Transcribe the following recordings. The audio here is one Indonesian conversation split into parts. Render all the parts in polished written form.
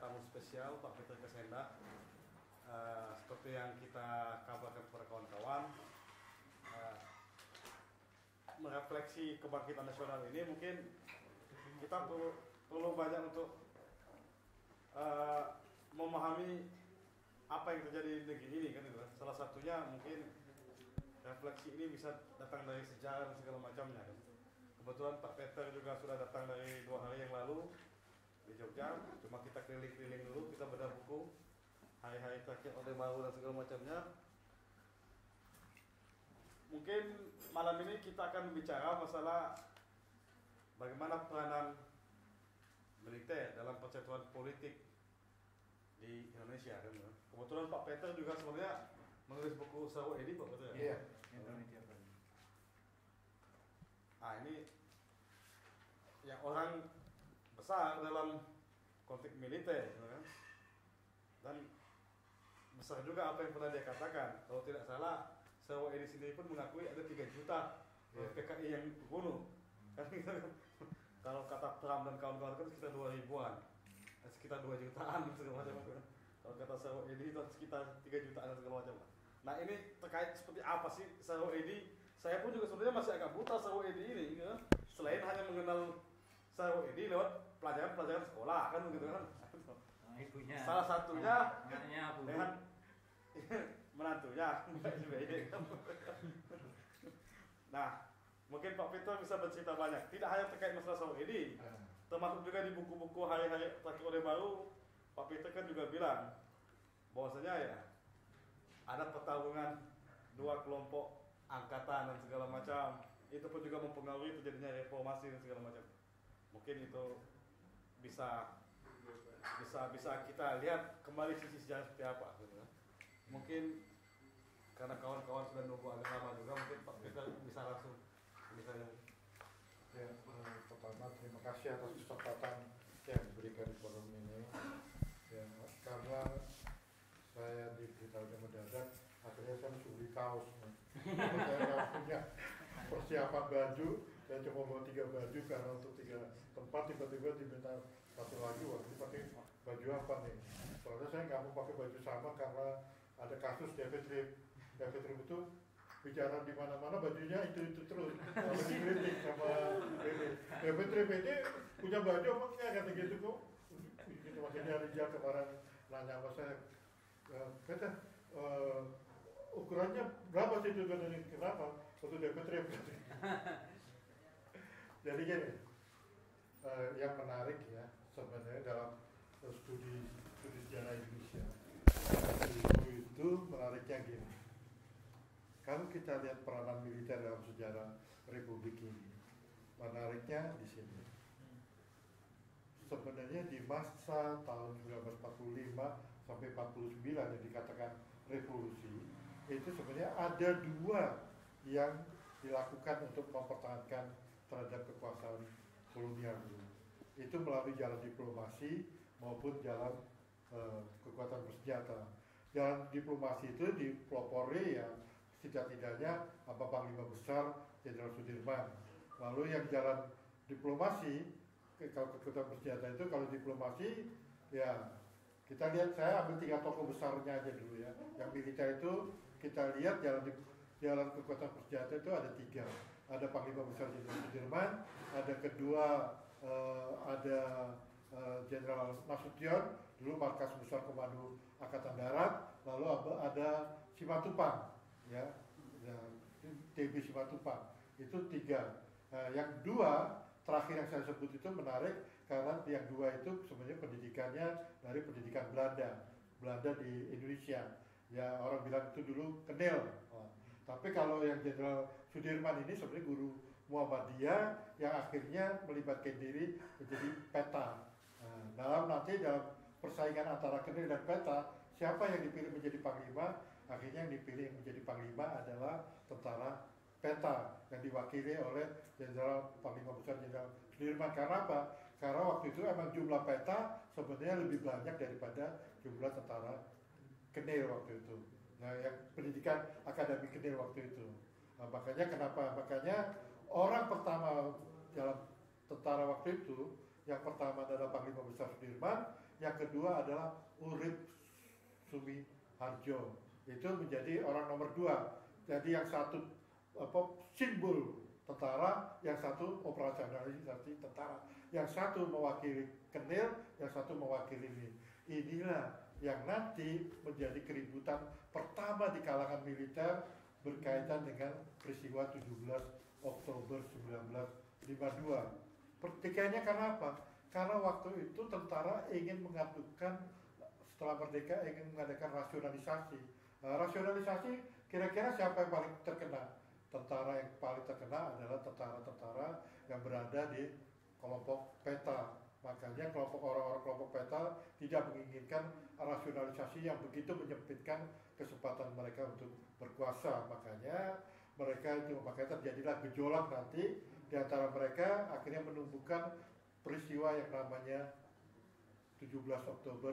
tamu spesial Pak Peter Kesenda. Seperti yang kita kabarkan kepada kawan-kawan, merefleksi kebangkitan nasional ini mungkin kita perlu banyak untuk memahami apa yang terjadi di negeri ini kan itu. Salah satunya mungkin refleksi ini bisa datang dari sejarah dan segala macamnya kan. Kebetulan Pak Peter juga sudah datang dari 2 hari yang lalu di Jogja. Cuma kita keliling-keliling dulu, kita bedah buku hari-hari terakhir Orde Baru dan segala macamnya. Mungkin malam ini kita akan bicara masalah bagaimana peranan militer dalam persatuan politik di Indonesia kan. Kebetulan Pak Peter juga sebenarnya menulis buku Sawo Edi, Pak Peter. Iya, Indonesia. Ini yang orang besar dalam konflik militer, kan? Dan besar juga apa yang pernah dia katakan. Kalau tidak salah, Sawo Edi sendiri pun mengakui ada 3 juta PKI yang bunuh. Kan kalau kata Trump dan kawan-kawan kan sekitar 2 ribuan, sekitar 2 jutaan segala macam. Kalau kata Sawo Edi itu sekitar 3 jutaan segala macam. Nah ini terkait seperti apa sih Sawo Edi? Saya pun juga sebenarnya masih agak buta Sawo Edi ini, ya. Selain hanya mengenal Sawo Edi lewat pelajaran-pelajaran sekolah kan begitu kan. Ibunya. Salah satunya Bu. dengan menantunya. Nah, mungkin Pak Peter bisa bercerita banyak. Tidak hanya terkait masalah Sawo Edi, termasuk juga di buku-buku hari-hari terakhir Orde Baru, Pak Peter kan juga bilang bahwasanya ya ada pertarungan 2 kelompok angkatan dan segala macam. Itu pun juga mempengaruhi terjadinya reformasi dan segala macam. Mungkin itu bisa kita lihat kembali sisi sejarah seperti apa gitu. Mungkin karena kawan-kawan sudah nunggu agak lama juga, mungkin Pak Peter bisa langsung misalnya. Ya, pertama terima kasih atas kesempatan yang diberikan di forum ini. Ya, karena saya diberitahunya mendadak, akhirnya saya mesti beli kaos. Saya nggak punya persiapan baju, saya cuma bawa 3 baju karena untuk 3 tempat tiba-tiba diminta satu lagi. Waktu itu pakai baju apa nih? Soalnya saya nggak mau pakai baju sama karena ada kasus David Tripp. David Tripp itu bicara di mana-mana bajunya itu terus, lalu dikritik sama David Tripp ini punya baju apa enggak kata gitu kok. Gitu makanya Rijal kemarin nanya sama saya, kata ukurannya berapa sih itu katanya, kenapa? Untuk David Tripp. Jadi gini, yang menarik ya sebenarnya dalam studi sejarah Indonesia itu menariknya gini. Kalau kita lihat peranan militer dalam sejarah Republik ini, menariknya di sini. Sebenarnya di masa tahun 1945 sampai 49 yang dikatakan revolusi, itu sebenarnya ada 2 yang dilakukan untuk mempertahankan terhadap kekuasaan kolonial dulu. Itu melalui jalan diplomasi maupun jalan kekuatan bersenjata. Jalan diplomasi itu dipelopori ya setidak-tidaknya Panglima Besar Jenderal Sudirman. Lalu yang jalan diplomasi, kalau kekuatan bersenjata itu kalau diplomasi ya kita lihat, saya ambil 3 tokoh besarnya aja dulu ya. Yang militer itu kita lihat jalan kekuatan bersenjata itu ada 3. Ada Panglima Besar Jenderal Sudirman, ada kedua ada Jenderal Nasution, dulu Markas Besar Komando Angkatan Darat, lalu ada Simatupang. Ya, TB Simatupang itu 3. Yang 2 terakhir yang saya sebut itu menarik karena yang 2 itu sebenarnya pendidikannya dari pendidikan Belanda di Indonesia. Ya orang bilang itu dulu kenil. Tapi kalau yang Jenderal Sudirman ini sebenarnya guru Muhammadiyah yang akhirnya melibatkan diri menjadi peta. Dalam persaingan antara kenil dan peta, siapa yang dipilih menjadi panglima? Akhirnya yang dipilih menjadi panglima adalah tentara peta yang diwakili oleh Jenderal Panglima Besar Jenderal Sudirman. Karena apa? Karena waktu itu emang jumlah peta sebenarnya lebih banyak daripada jumlah tentara kenil waktu itu. Nah, yang pendidikan akademik kenil waktu itu. Nah, makanya kenapa? Makanya orang pertama dalam tentara waktu itu, yang pertama adalah Panglima Besar Sudirman, yang kedua adalah Urip Sumiharjo, itu menjadi orang nomor 2. Jadi yang satu simbol tentara, yang satu operasionalisasi tentara, yang satu mewakili Kenil, yang satu mewakili ini. Inilah yang nanti menjadi keributan pertama di kalangan militer berkaitan dengan peristiwa 17 Oktober 1952. Pertikaiannya karena apa? Karena waktu itu tentara ingin mengadukan, setelah merdeka ingin mengadakan rasionalisasi. Rasionalisasi kira-kira siapa yang paling terkena? Tentara yang paling terkena adalah tentara-tentara yang berada di kelompok peta. Makanya orang-orang kelompok peta tidak menginginkan rasionalisasi yang begitu menyempitkan kesempatan mereka untuk berkuasa. Makanya terjadilah gejolak nanti di antara mereka, akhirnya menumbuhkan peristiwa yang namanya 17 Oktober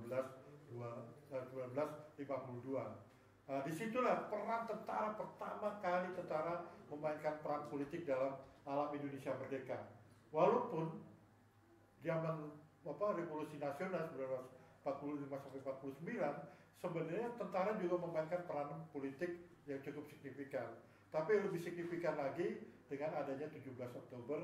1952. Disitulah peran tentara pertama kali tentara memainkan peran politik dalam alam Indonesia merdeka. Walaupun zaman revolusi nasional 1945 sampai 49 sebenarnya tentara juga memainkan peran politik yang cukup signifikan. Tapi lebih signifikan lagi dengan adanya 17 Oktober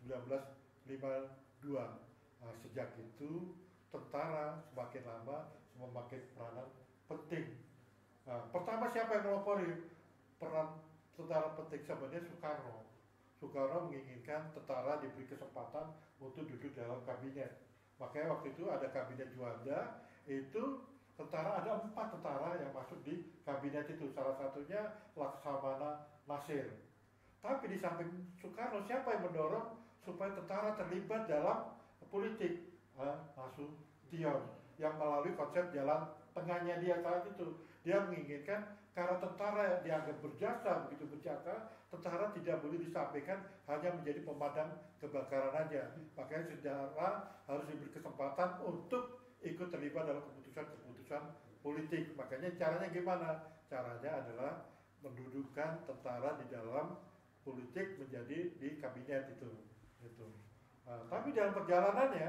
1952. Sejak itu tentara semakin lama memakai peranan penting. Pertama siapa yang melopori peran tentara penting? Sebenarnya Soekarno. Soekarno menginginkan tentara diberi kesempatan untuk duduk dalam kabinet. Makanya waktu itu ada kabinet Juanda, itu tentara, ada 4 tentara yang masuk di kabinet itu. Salah satunya Laksamana Nasir. Tapi di samping Soekarno, siapa yang mendorong supaya tentara terlibat dalam politik? Nasution, yang melalui konsep jalan tengahnya dia saat itu. Dia menginginkan karena tentara yang dianggap berjasa, begitu berjasa, tentara tidak boleh disampaikan hanya menjadi pemadam kebakaran aja. Makanya tentara harus diberi kesempatan untuk ikut terlibat dalam keputusan-keputusan politik. Makanya caranya gimana? Caranya adalah mendudukkan tentara di dalam politik menjadi di kabinet itu. Tapi dalam perjalanannya,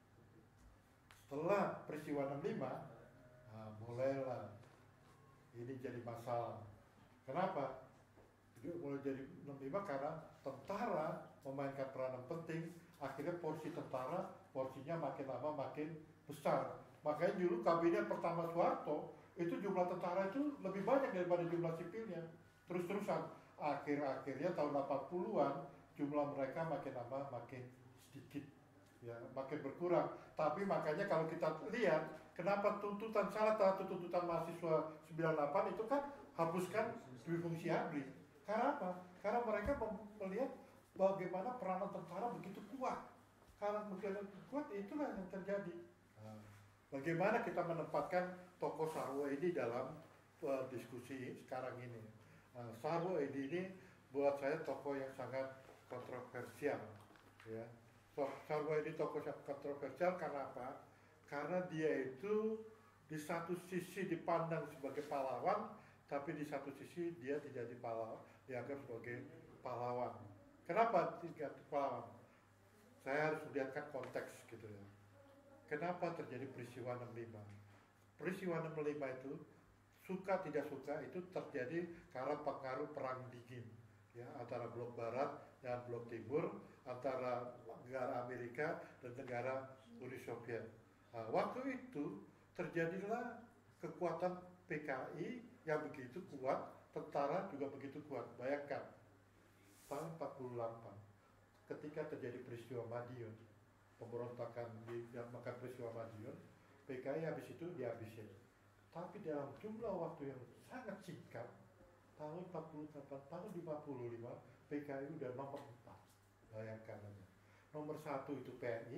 setelah peristiwa 65, mulailah ini jadi masalah. Kenapa? Mulai jadi 65 karena tentara memainkan peranan penting. Akhirnya porsi tentara, porsinya makin lama makin besar. Makanya dulu kabinet pertama Soeharto itu jumlah tentara itu lebih banyak daripada jumlah sipilnya. Terus-terusan. Akhir-akhirnya tahun 80-an jumlah mereka makin lama makin sedikit, ya, makin berkurang. Tapi makanya kalau kita lihat kenapa salah satu tuntutan mahasiswa 98 itu kan hapuskan dui fungsi ABRI. Karena apa? Karena mereka melihat bagaimana peranan tentara begitu kuat. Karena begitu kuat, itulah yang terjadi. Bagaimana kita menempatkan tokoh Sarwo ini dalam diskusi sekarang ini. Sarwo ini buat saya tokoh yang sangat kontroversial, ya. Sarwo ini tokoh yang kontroversial karena apa? Karena dia itu di satu sisi dipandang sebagai pahlawan, tapi di satu sisi dia tidak dianggap sebagai pahlawan. Kenapa tidak pahlawan? Saya harus melihatkan konteks gitu ya. Kenapa terjadi peristiwa 65? Peristiwa 65 itu suka tidak suka itu terjadi karena pengaruh perang dingin, ya, antara blok barat dan blok timur, antara negara Amerika dan negara Uni Soviet. Waktu itu terjadilah kekuatan PKI yang begitu kuat, tentara juga begitu kuat. Bayangkan tahun 48 ketika terjadi peristiwa Madiun, pemberontakan di maka peristiwa Madiun, PKI habis itu dihabisin. Tapi dalam jumlah waktu yang sangat singkat, tahun 48, tahun 55, PKI udah nomor 4. Bayangkan aja. Nomor 1 itu PNI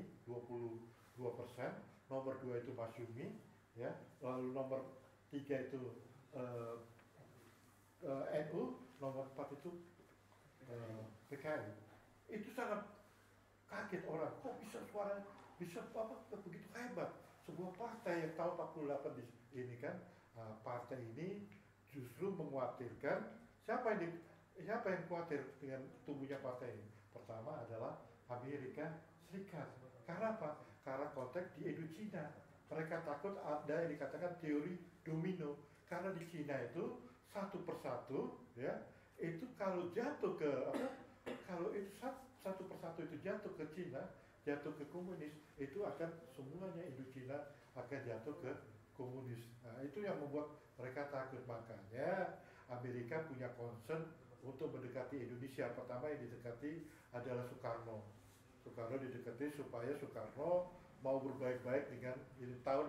22%, nomor 2 itu Masyumi, ya, lalu nomor 3 itu NU, nomor 4 itu PKI. Itu sangat kaget orang, kok bisa suara bisa begitu hebat. Sebuah partai yang tahun 48 ini kan, partai ini justru mengkhawatirkan siapa yang khawatir dengan tumbuhnya partai ini? Pertama adalah Amerika Serikat. Karena apa? Karena konteks di Indochina. Mereka takut ada yang dikatakan teori domino, karena di Cina itu satu persatu, ya, itu kalau jatuh ke apa, kalau itu satu persatu itu jatuh ke Cina, jatuh ke komunis, itu akan semuanya Indochina akan jatuh ke komunis. Nah, itu yang membuat mereka takut. Makanya Amerika punya concern untuk mendekati Indonesia. Pertama yang didekati adalah Soekarno. Soekarno didekati supaya Soekarno mau berbaik-baik dengan ini. Tahun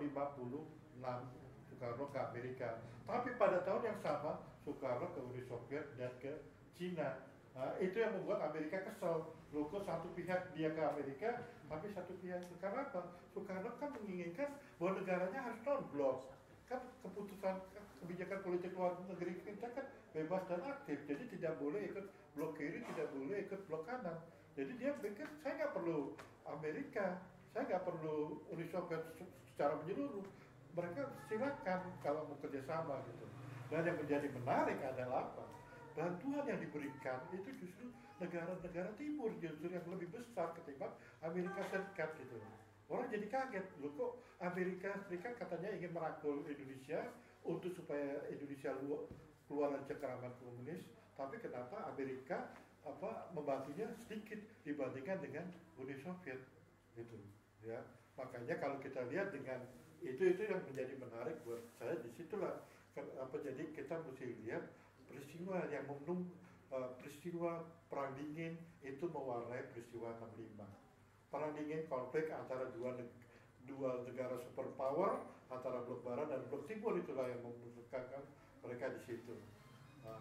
56 Soekarno ke Amerika. Tapi pada tahun yang sama Soekarno ke Uni Soviet dan ke Cina. Nah, itu yang membuat Amerika kesel. Loh, kok satu pihak dia ke Amerika, tapi satu pihak karena apa? Soekarno kan menginginkan bahwa negaranya harus non-blok. Kan keputusan kebijakan politik luar negeri kita kan bebas dan aktif. Jadi tidak boleh ikut blok kiri, tidak boleh ikut blok kanan. Jadi dia pikir saya nggak perlu Amerika, saya nggak perlu Uni Soviet secara menyeluruh. Mereka silakan kalau mau kerjasama gitu. Dan yang menjadi menarik adalah apa? Bantuan yang diberikan itu justru negara-negara timur justru yang lebih besar ketimbang Amerika Serikat gitu. Orang jadi kaget, loh kok Amerika Serikat katanya ingin merangkul Indonesia untuk supaya Indonesia keluar dari cengkeraman komunis, tapi kenapa Amerika membantunya sedikit dibandingkan dengan Uni Soviet gitu, ya. Makanya kalau kita lihat dengan itu yang menjadi menarik buat saya, disitulah jadi kita mesti lihat peristiwa yang peristiwa Perang Dingin itu mewarnai peristiwa 65. Perang Dingin konflik antara dua negara superpower, antara blok barat dan blok timur, itulah yang membutuhkan mereka di situ. Nah,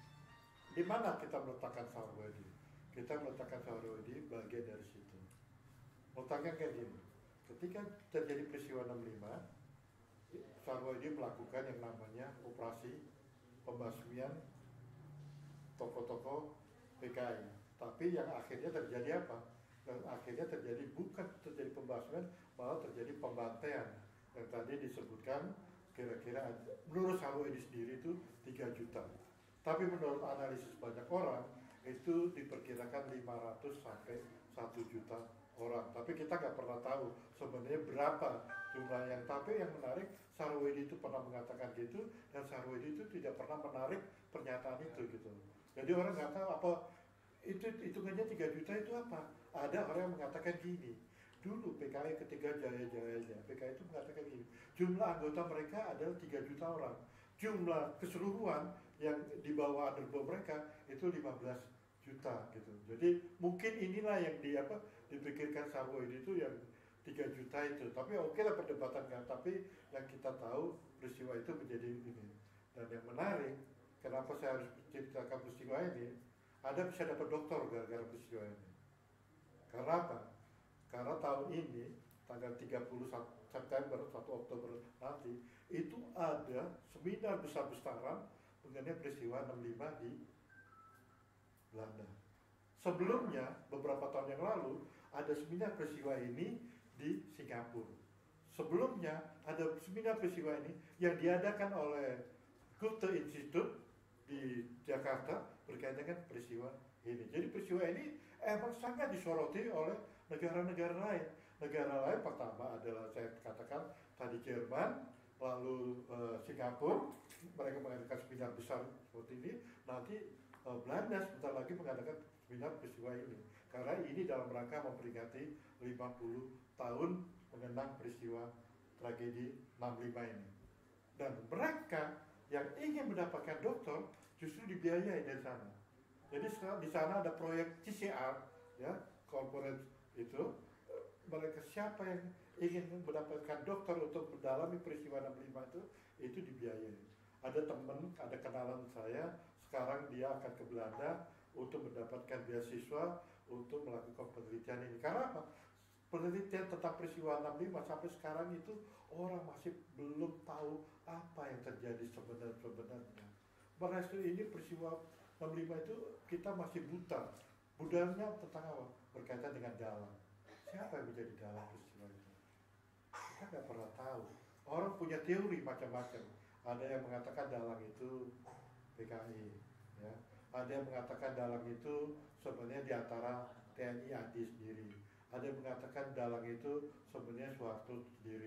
di mana kita meletakkan Sarwedi? Kita meletakkan Sarwedi bagian dari situ. Letaknya kayak gini. Ketika terjadi peristiwa 65, Sarwedi melakukan yang namanya operasi pembasmian tokoh-tokoh PKI. Tapi yang akhirnya terjadi apa? Yang akhirnya terjadi bukan terjadi pembasmian, malah terjadi pembantaian. Yang tadi disebutkan kira-kira menurut Sarwedi sendiri itu 3 juta. Tapi menurut analisis banyak orang itu diperkirakan 500 sampai 1 juta orang. Tapi kita nggak pernah tahu sebenarnya berapa jumlah yang. Tapi yang menarik, Sarwedi itu pernah mengatakan gitu, dan Sarwedi itu tidak pernah menarik pernyataan itu gitu. Jadi orang nggak tahu apa itu hitungannya 3 juta itu apa. Ada orang yang mengatakan gini, dulu PKI ketika jaya-jayanya, PKI itu mengatakan gini, jumlah anggota mereka adalah 3 juta orang. Jumlah keseluruhan yang di bawah underball mereka itu 15 juta gitu. Jadi mungkin inilah yang dipikirkan Sarwedi itu yang 3 juta itu. Tapi oke lah perdebatan kan. Tapi yang kita tahu peristiwa itu menjadi ini. Dan yang menarik, kenapa saya harus ceritakan peristiwa ini? Anda bisa dapat doktor gara-gara peristiwa ini. Karena apa? Karena tahun ini tanggal 31 September, 1 Oktober nanti itu ada seminar besar-besaran mengenai peristiwa 65 di Belanda. Sebelumnya, beberapa tahun yang lalu, ada seminar peristiwa ini di Singapura. Sebelumnya, ada seminar peristiwa ini yang diadakan oleh Goethe Institute di Jakarta berkaitan dengan peristiwa ini. Jadi peristiwa ini emang sangat disoroti oleh negara-negara lain. Negara lain pertama adalah saya katakan tadi Jerman, lalu Singapura, mereka mengadakan seminar besar seperti ini. Nanti Belanda sebentar lagi mengadakan seminar peristiwa ini. Karena ini dalam rangka memperingati 50 tahun mengenang peristiwa tragedi 65 ini. Dan mereka yang ingin mendapatkan dokter justru dibiayai dari sana. Jadi di sana ada proyek CCR, ya, corporate itu. Mereka siapa yang ingin mendapatkan dokter untuk mendalami peristiwa 65 itu dibiayai. Ada teman, ada kenalan saya, sekarang dia akan ke Belanda untuk mendapatkan beasiswa untuk melakukan penelitian ini. Karena apa? Penelitian tentang peristiwa 65 sampai sekarang itu orang masih belum tahu apa yang terjadi sebenarnya. Berhasil ini peristiwa 65 itu kita masih buta. Budaya tentang apa? Berkaitan dengan dalang. Siapa yang menjadi dalang peristiwa itu? Kita nggak pernah tahu. Orang punya teori macam-macam. Ada yang mengatakan dalang itu PKI, ya. Ada yang mengatakan dalang itu sebenarnya di antara TNI AD sendiri. Ada yang mengatakan dalang itu sebenarnya Soeharto sendiri.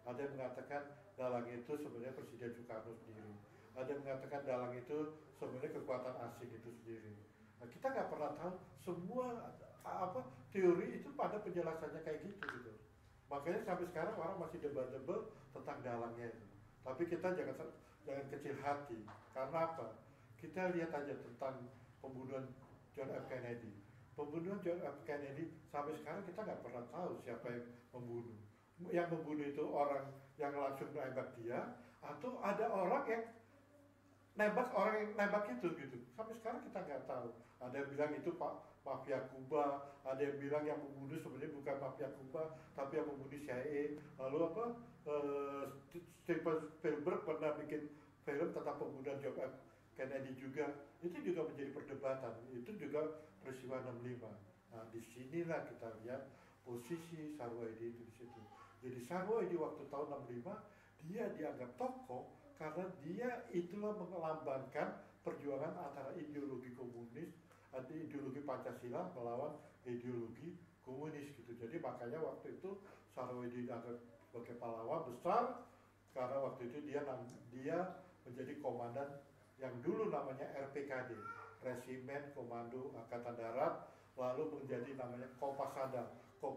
Ada yang mengatakan dalang itu sebenarnya Presiden Soekarno sendiri. Ada yang mengatakan dalang itu sebenarnya kekuatan asing itu sendiri. Nah, kita nggak pernah tahu semua teori itu pada penjelasannya kayak gitu. Makanya sampai sekarang orang masih debat-debat tentang dalangnya itu. Tapi kita jangan kecil hati. Karena apa? Kita lihat aja tentang pembunuhan John F. Kennedy. Pembunuhan John F. Kennedy sampai sekarang kita nggak pernah tahu siapa yang membunuh. Yang membunuh itu orang yang langsung menembak dia, atau ada orang yang nembak orang yang nembak itu gitu. Sampai sekarang kita nggak tahu. Ada yang bilang itu mafia Kuba, ada yang bilang yang membunuh sebenarnya bukan mafia Kuba, tapi yang membunuh CIA. Lalu Steven Spielberg pernah bikin film tentang pembunuhan John F. Kennedy juga. Itu juga menjadi perdebatan. Itu juga peristiwa 65. Nah, disinilah kita lihat posisi Sarwoedi itu di situ. Jadi Sarwoedi waktu tahun 65 dia dianggap tokoh karena dia itulah melambangkan perjuangan antara ideologi komunis atau ideologi Pancasila melawan ideologi komunis gitu. Jadi makanya waktu itu Sarwoedi dianggap sebagai pahlawan besar karena waktu itu dia menjadi komandan yang dulu namanya RPKD, Resimen Komando Angkatan Darat, lalu menjadi namanya Kopasada,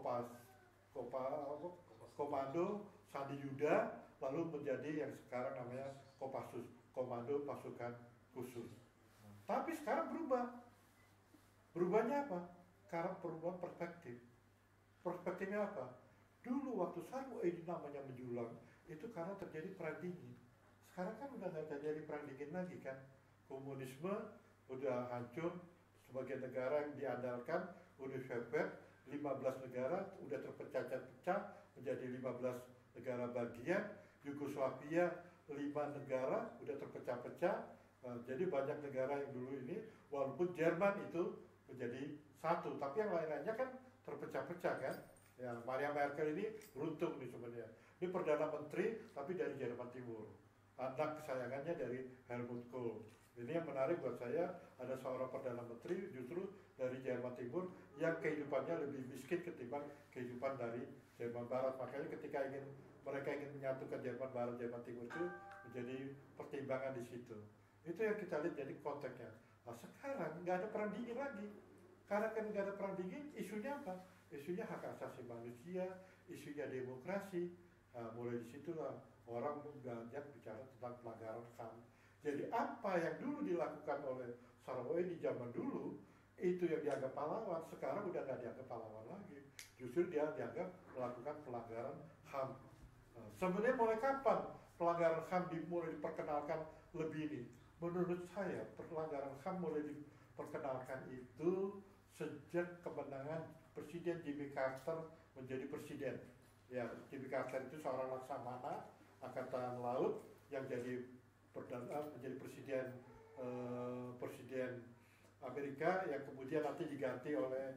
Komando Sandi Yuda, lalu menjadi yang sekarang namanya Kopassus, Komando Pasukan Khusus. Tapi sekarang berubah. Berubahnya apa? Karena perubahan perspektif. Perspektifnya apa? Dulu waktu Sarwoedi namanya menjulang, itu karena terjadi perang dingin. Sekarang kan udah nggak terjadi perang dingin lagi kan. Komunisme udah hancur, sebagai negara yang diandalkan Uni Soviet, 15 negara udah terpecah-pecah menjadi 15 negara bagian. Yugoslavia 5 negara udah terpecah-pecah. Jadi banyak negara yang dulu ini, walaupun Jerman itu menjadi satu, tapi yang lain-lainnya kan terpecah-pecah kan. Ya, Maria Merkel ini beruntung nih sebenarnya. Ini Perdana Menteri tapi dari Jerman Timur. Anak kesayangannya dari Helmut Kohl. Ini yang menarik buat saya, ada seorang Perdana Menteri justru dari Jerman Timur yang kehidupannya lebih miskin ketimbang kehidupan dari Jerman Barat. Makanya ketika mereka ingin menyatukan Jerman Barat, Jerman Timur itu menjadi pertimbangan di situ. Itu yang kita lihat jadi konteksnya. Nah, sekarang nggak ada perang dingin lagi. Karena kan nggak ada perang dingin, isunya apa? Isunya hak asasi manusia, isunya demokrasi. Nah, mulai di situlah orang banyak bicara tentang pelanggaran HAM. Jadi apa yang dulu dilakukan oleh Sarwoedi di zaman dulu, itu yang dianggap pahlawan, sekarang udah nggak dianggap pahlawan lagi. Justru dia dianggap melakukan pelanggaran HAM. Nah, sebenarnya mulai kapan pelanggaran HAM dimulai diperkenalkan lebih ini? Menurut saya pelanggaran HAM mulai diperkenalkan itu sejak kemenangan Presiden Jimmy Carter menjadi presiden. Ya, Jimmy Carter itu seorang laksamana Angkatan Laut yang menjadi presiden Amerika yang kemudian nanti diganti oleh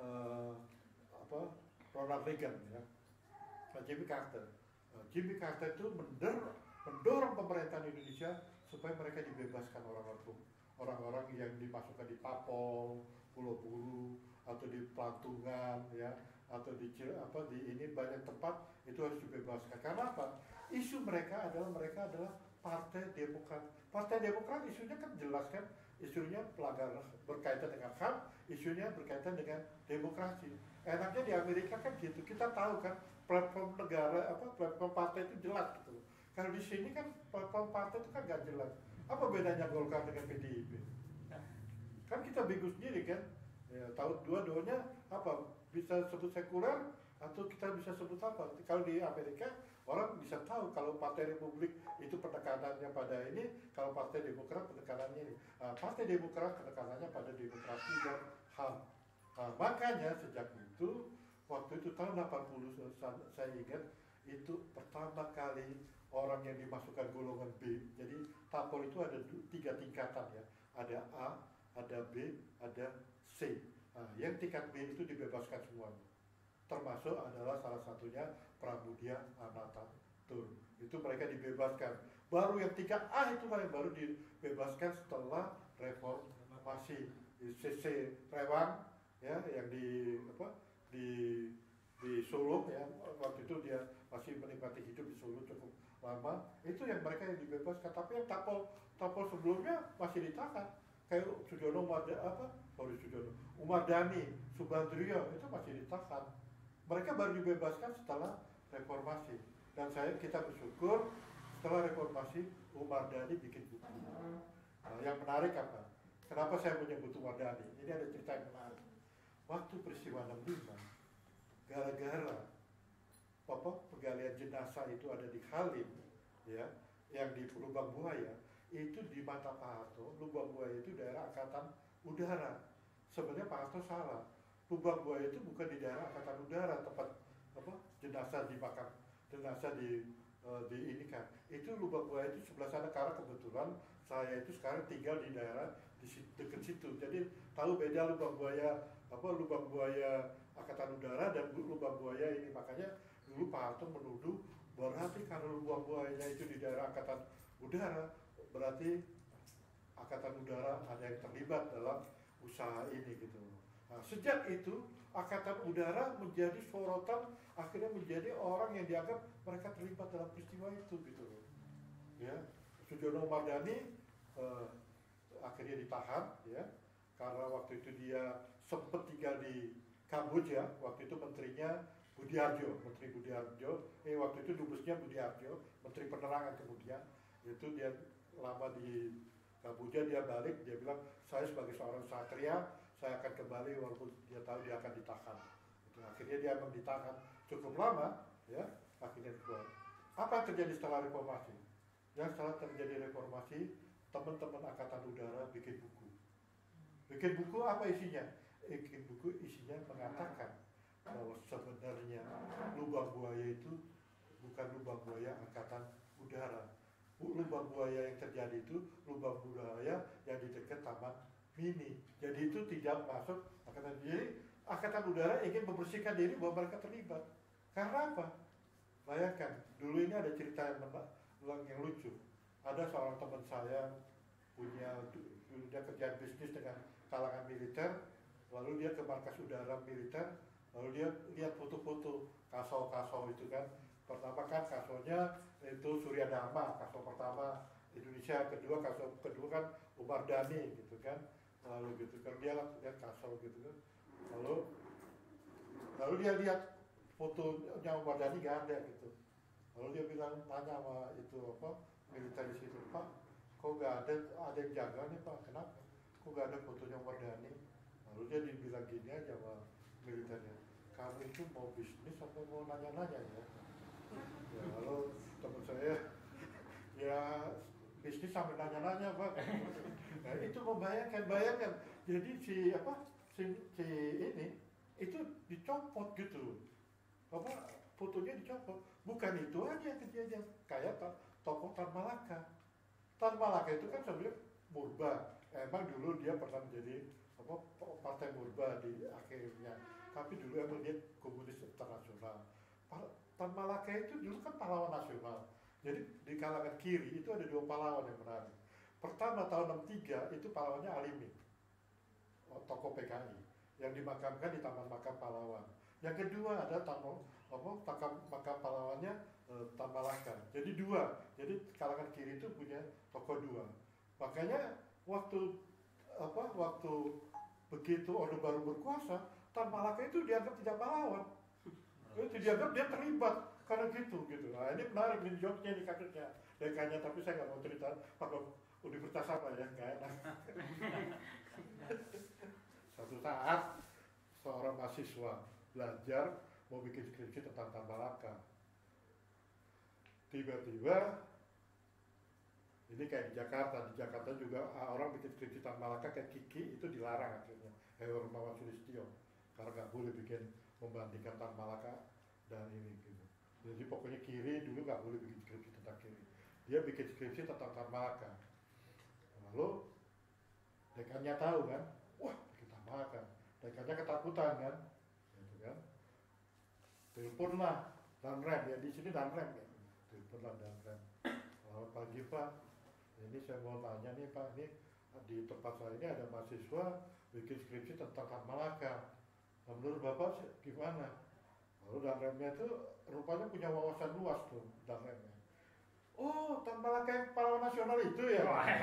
Ronald Reagan ya. Jimmy Carter. Jimmy Carter itu mendorong pemerintahan Indonesia supaya mereka dibebaskan orang-orang yang dimasukkan di Papua, Pulau Buru atau di Pelantungan ya, atau di ini banyak tempat itu harus dibebaskan. Karena apa? Isu mereka adalah Partai Demokrat. Partai Demokrat isunya kan jelas kan, isunya pelanggaran berkaitan dengan HAM, isunya berkaitan dengan demokrasi. Enaknya di Amerika kan gitu, kita tahu kan platform negara platform partai itu jelas gitu. Kalau di sini kan platform partai itu kan nggak jelas. Apa bedanya Golkar dengan PDIP? Kan kita bingung sendiri kan. Ya, tahu dua-duanya apa? Bisa sebut sekuler atau kita bisa sebut apa? Kalau di Amerika orang bisa tahu kalau Partai Republik itu penekanannya pada ini, kalau Partai Demokrat penekanannya ini. Nah, Partai Demokrat penekanannya pada demokrasi dan HAM. Nah, makanya sejak itu, waktu itu tahun 80 saya ingat itu pertama kali orang yang dimasukkan golongan B. Jadi tapol itu ada 3 tingkatan ya. Ada A, ada B, ada C. Nah, yang tingkat B itu dibebaskan semuanya. Termasuk adalah salah satunya Pramudia Anantatur. Itu mereka dibebaskan. Baru yang tingkat A itulah yang baru dibebaskan setelah reformasi CC Rewang ya, yang di Solo ya, waktu itu dia masih menikmati hidup di Solo cukup lama, itu yang mereka yang dibebaskan. Tapi yang tapol sebelumnya masih ditahan, kayak Umar Dhani, Subandrio itu masih ditahan. Mereka baru dibebaskan setelah reformasi. Dan kita bersyukur setelah reformasi Umar Dhani bikin buku. Nah, yang menarik apa? Kenapa saya menyebut Umar Dhani? Ini ada cerita yang menarik. Waktu peristiwa 65, gara-gara penggalian jenazah itu ada di Halim, ya, yang di Lubang Buaya, itu di mata Pak Harto, Lubang Buaya itu daerah Angkatan Udara. Sebenarnya Pak Harto salah. Lubang Buaya itu bukan di daerah Angkatan Udara, tempat jenazah di ini kan. Itu Lubang Buaya itu sebelah sana, karena kebetulan saya itu sekarang tinggal di daerah dekat situ. Jadi tahu beda Lubang Buaya Angkatan Udara dan Lubang Buaya ini. Makanya dulu Pak Harto menuduh berarti kalau Lubang Buayanya itu di daerah Angkatan Udara, berarti Angkatan Udara ada yang terlibat dalam usaha ini gitu. Nah, sejak itu Angkatan Udara menjadi sorotan, akhirnya menjadi orang yang dianggap mereka terlibat dalam peristiwa itu gitu. Ya, Sujono Mardani akhirnya ditahan, ya, karena waktu itu dia sempat tinggal di Kamboja. Waktu itu menterinya Menteri Budiarjo, waktu itu dubesnya Budiarjo, Menteri Penerangan kemudian. Itu dia lama di Kamboja, dia balik, dia bilang saya sebagai seorang satria, saya akan kembali walaupun dia tahu dia akan ditahan. Itu, akhirnya dia memang ditahan cukup lama, ya, akhirnya keluar. Apa yang terjadi setelah reformasi? Yang setelah terjadi reformasi, teman-teman Angkatan Udara bikin buku. Bikin buku apa isinya? Bikin buku isinya mengatakan bahwa sebenarnya Lubang Buaya itu bukan Lubang Buaya Angkatan Udara. Lubang buaya yang terjadi itu lubang buaya yang di dekat Taman Mini. Jadi itu tidak masuk angkatan. Jadi Angkatan Udara ingin membersihkan diri bahwa mereka terlibat. Karena apa? Bayangkan, dulu ini ada cerita yang lucu. Ada seorang teman saya dia kerjaan bisnis dengan kalangan militer, lalu dia ke markas udara militer, lalu dia lihat foto-foto kasau-kasau itu kan. Pertama kan kasonya itu Surya Dharma, kaso pertama Indonesia, kaso kedua kan Umar Dhani gitu kan, lalu gitu kan dia lihat kasau gitu kan, lalu dia lihat fotonya Umar Dhani gak ada gitu, lalu dia bilang tanya sama itu militer di situ, Pak, kok gak ada yang jaga nih Pak, kenapa? Kok gak ada fotonya Umar Dhani? Lalu dia dibilang gini aja sama militernya, kamu itu mau bisnis atau mau nanya-nanya ya? Ya, lalu teman saya ya bisnis sampai nanya-nanya Pak. Nah, itu bayangkan. Jadi si ini itu dicopot gitu. Fotonya dicopot. Bukan itu aja yang kejadian. Kayak tokoh Tan Malaka. Tan Malaka itu kan sebenarnya Murba. Emang dulu dia pernah menjadi partai Murba di akhirnya. Tapi dulu emang dia komunis internasional. Tan Malaka itu dulu kan pahlawan nasional. Jadi di kalangan kiri itu ada dua pahlawan yang menarik. Pertama tahun 63 itu pahlawannya Alimin, tokoh PKI, yang dimakamkan di Taman Makam Pahlawan. Yang kedua ada makam pahlawannya Tan Malaka. Jadi dua. Jadi kalangan kiri itu punya tokoh dua. Makanya waktu begitu Orde Baru berkuasa, Tan Malaka itu dianggap tidak pahlawan. Itu dianggap dia terlibat karena gitu. Nah ini menarik nih jokesnya, di kasusnya dekanya, tapi saya nggak mau cerita pada universitas apa ya, nggak enak. Suatu saat seorang mahasiswa belajar mau bikin skripsi tentang Tan Malaka. Tiba-tiba ini kayak di Jakarta juga orang bikin skripsi Tan Malaka kayak Kiki itu dilarang akhirnya. Hermawan Sulistyo, karena nggak boleh bikin membandingkan Tan Malaka dan ini gitu. Jadi pokoknya kiri dulu nggak boleh bikin skripsi tentang kiri. Dia bikin skripsi tentang Tan Malaka. Lalu dekannya tahu kan, wah bikin Tan Malaka. Dekannya ketakutan kan, gitu kan. Teleponlah Danrem, ya di sini Danrem ya. Teleponlah Danrem. Selamat pagi Pak, ini saya mau tanya nih Pak, ini di tempat saya ini ada mahasiswa bikin skripsi tentang Tan Malaka. Nah, menurut Bapak gimana? Lalu Dan Remnya itu rupanya punya wawasan luas tuh Dan Remnya. Oh, Tan Malaka yang pahlawan nasional itu ya?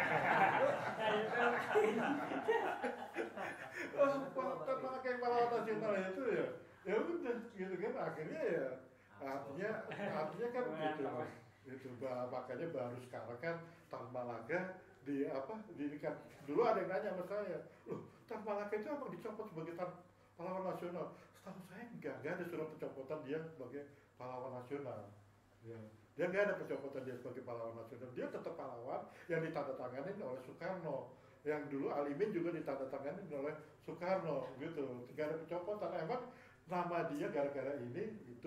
Oh, Tan Malaka yang pahlawan nasional itu ya? Ya udah, gitu kan, akhirnya ya, artinya kan gitu, gitu. Makanya baru sekarang kan Tan Malaka dulu ada yang nanya sama saya, loh, Tan Malaka itu emang dicopot sebagai pahlawan nasional? Setahu saya enggak ada surat pencopotan dia sebagai pahlawan nasional. Ya. Dia nggak ada pencopotan dia sebagai pahlawan nasional. Dia tetap pahlawan yang ditandatangani oleh Soekarno. Yang dulu Alimin juga ditandatangani oleh Soekarno, gitu. Tidak ada pencopotan. Emang nama dia gara-gara ini itu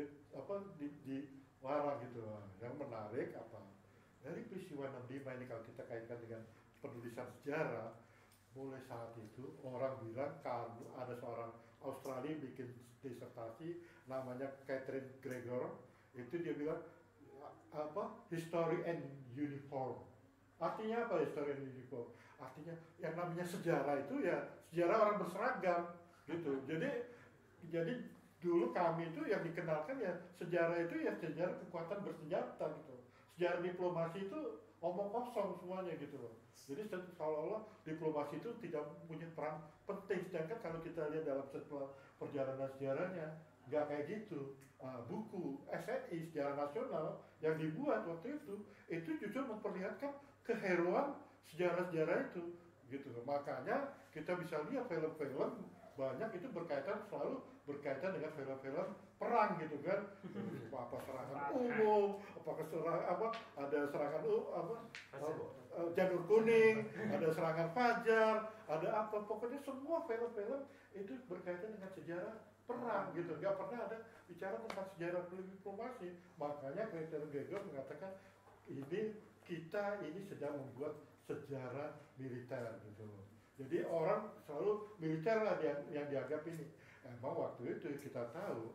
dilarang gitu. Yang menarik apa? Dari peristiwa 65 ini kalau kita kaitkan dengan penulisan sejarah, mulai saat itu orang bilang kalau ada seorang Australia bikin disertasi namanya Catherine Gregor, itu dia bilang history and uniform. Artinya apa history and uniform? Artinya yang namanya sejarah itu ya sejarah orang berseragam gitu. Jadi dulu kami itu yang dikenalkan ya sejarah itu ya sejarah kekuatan bersenjata gitu. Sejarah diplomasi itu omong kosong semuanya gitu loh. Jadi seolah-olah diplomasi itu tidak punya peran penting. Sedangkan kalau kita lihat dalam perjalanan sejarahnya nggak kayak gitu. Buku SNI Sejarah Nasional yang dibuat waktu itu justru memperlihatkan keheroan sejarah-sejarah itu gitu. Makanya kita bisa lihat film-film banyak itu selalu berkaitan dengan film-film perang gitu kan. Apa serangan umum, ada serangan Janur Kuning, ada serangan Fajar, ada apa, pokoknya semua film-film itu berkaitan dengan sejarah perang gitu, nggak pernah ada bicara tentang sejarah diplomasi. Makanya Catherine Gregor mengatakan kita ini sedang membuat sejarah militer gitu. Jadi orang selalu militer lah yang dianggap ini. Emang waktu itu kita tahu,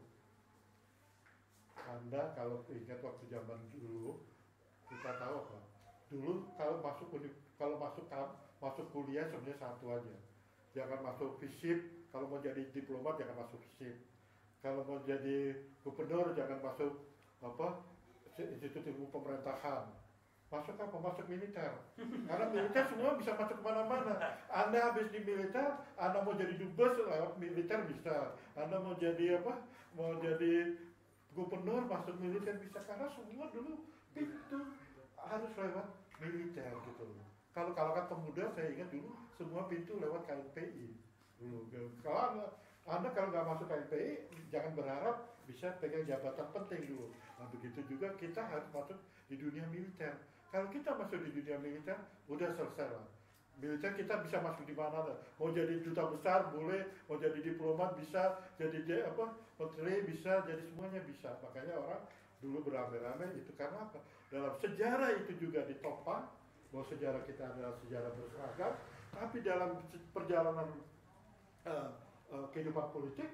Anda kalau ingat waktu zaman dulu, kita tahu apa? Dulu kalau masuk kuliah sebenarnya satu aja. Jangan masuk FISIP, kalau mau jadi diplomat jangan masuk FISIP. Kalau mau jadi gubernur jangan masuk Institut Ilmu Pemerintahan. Masuk apa? Masuk militer. Karena militer semua bisa masuk kemana-mana. Anda habis di militer, Anda mau jadi dubes lewat militer bisa. Anda mau jadi Mau jadi gubernur masuk militer bisa. Karena semua dulu itu harus lewat militer gitu. Kalau kalangan pemuda saya ingat dulu semua pintu lewat KNPI dulu. Kalau Anda kalau nggak masuk KNPI jangan berharap bisa pegang jabatan penting dulu. Nah begitu juga kita harus masuk di dunia militer. Kalau kita masuk di dunia militer udah selesai lah. Militer kita bisa masuk di mana? Mau jadi duta besar boleh, mau jadi diplomat bisa, jadi menteri bisa, jadi semuanya bisa. Makanya orang dulu beramai-ramai itu karena apa? Dalam sejarah itu juga ditopang bahwa sejarah kita adalah sejarah berseragam, tapi dalam perjalanan kehidupan politik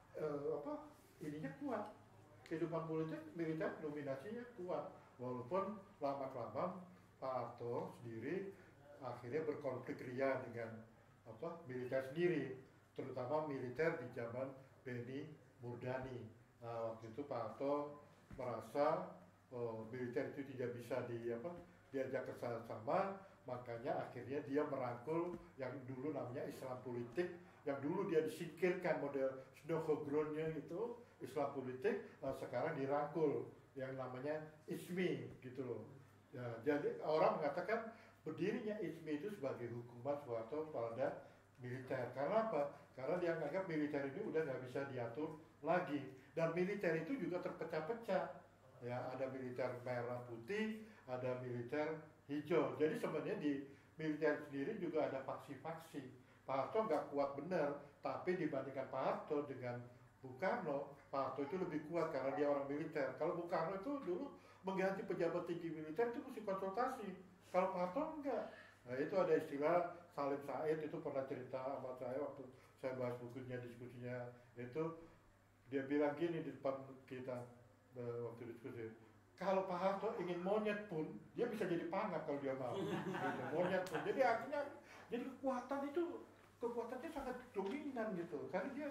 ininya kuat. Kehidupan politik militer dominasinya kuat, walaupun lama-kelamaan Pak Harto sendiri akhirnya berkonflik ria dengan militer sendiri, terutama militer di zaman Benny Murdani. Nah, waktu itu Pak Harto merasa militer itu tidak bisa diajak kerjasama, makanya akhirnya dia merangkul yang dulu namanya Islam politik, yang dulu dia disingkirkan model Snowhogronnya itu Islam politik, sekarang dirangkul yang namanya ISMI gitu loh. Ya, jadi orang mengatakan berdirinya ISMI itu sebagai hukuman Soeharto pada militer. Karena apa? Karena dia menganggap militer ini udah nggak bisa diatur lagi, dan militer itu juga terpecah-pecah. Ya, ada militer merah putih, ada militer hijau. Jadi sebenarnya di militer sendiri juga ada faksi-faksi. Pak Harto nggak kuat benar, tapi dibandingkan Pak Harto dengan Bung Karno, Pak Harto itu lebih kuat karena dia orang militer. Kalau Bung Karno itu dulu mengganti pejabat tinggi militer itu mesti konsultasi. Kalau Pak Harto enggak. Nah itu ada istilah Salim Said itu pernah cerita sama saya waktu saya bahas bukunya, diskusinya itu, dia bilang gini di depan kita waktu diskusi, kalau Pak Harto ingin monyet pun dia bisa jadi pangap kalau dia mau gitu, monyet pun. Jadi artinya jadi kekuatannya sangat dominan gitu, karena dia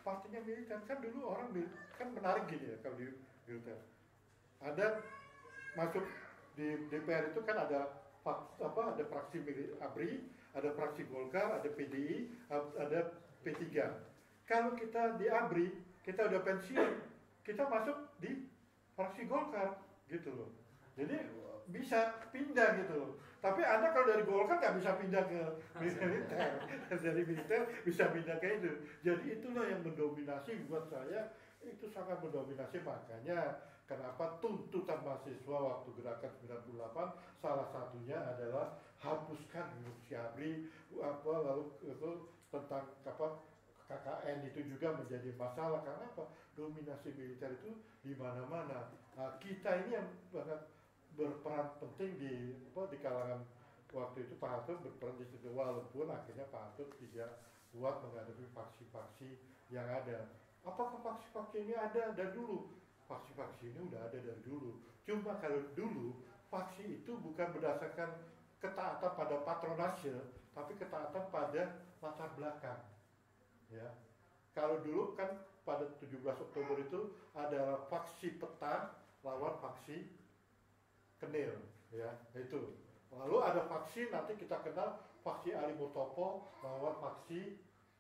partinya militer. Kan dulu orang kan menarik gini ya kalau di militer. Ada masuk di DPR itu kan ada ada fraksi ABRI, ada fraksi Golkar, ada PDI, ada P3. Kalau kita di ABRI, kita udah pensiun, kita masuk di fraksi Golkar gitu loh. Jadi bisa pindah gitu loh. Tapi Anda kalau dari Golkar nggak bisa pindah ke militer, dari militer bisa pindah ke itu. Jadi itulah yang mendominasi buat saya, itu sangat mendominasi. Makanya kenapa tuntutan mahasiswa waktu gerakan 98 salah satunya adalah hapuskan Syabri lalu itu tentang KKN itu juga menjadi masalah. Karena apa? Dominasi militer itu di mana-mana. Nah, kita ini yang banget berperan penting di kalangan waktu itu. Pak Harto berperan di situ, walaupun akhirnya Pak Harto tidak kuat menghadapi faksi-faksi yang ada. Apakah faksi-faksi ini ada dari dulu? Faksi-faksi ini udah ada dari dulu. Cuma kalau dulu faksi itu bukan berdasarkan ketaatan pada patronase, tapi ketaatan pada latar belakang. Ya, kalau dulu kan pada 17 Oktober itu ada faksi Peta lawan faksi Kenil, ya itu. Lalu ada faksi nanti kita kenal faksi Ali Mutopo lawan faksi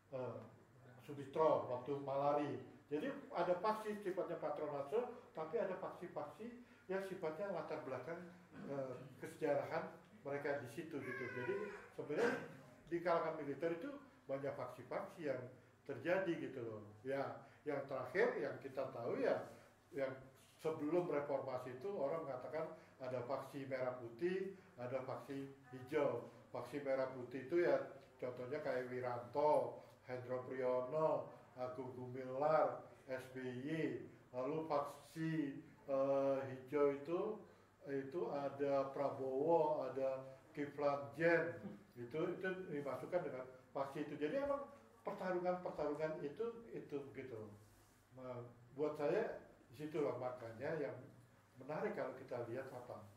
Sudistro waktu Malari. Jadi ada faksi sifatnya patronase, tapi ada faksi-faksi yang sifatnya latar belakang kesejarahan mereka di situ gitu. Jadi sebenarnya di kalangan militer itu banyak faksi-faksi yang terjadi gitu loh. Ya, yang terakhir yang kita tahu ya, yang sebelum reformasi itu orang mengatakan ada faksi merah putih, ada faksi hijau. Faksi merah putih itu ya contohnya kayak Wiranto, Hendro Priyono, Agung Gumilar, SBY. Lalu faksi hijau itu ada Prabowo, ada Kiflan Zen. Itu dimasukkan dengan faksi itu. Jadi emang pertarungan itu gitu. Nah, buat saya disitulah makanya yang menarik kalau kita lihat apa,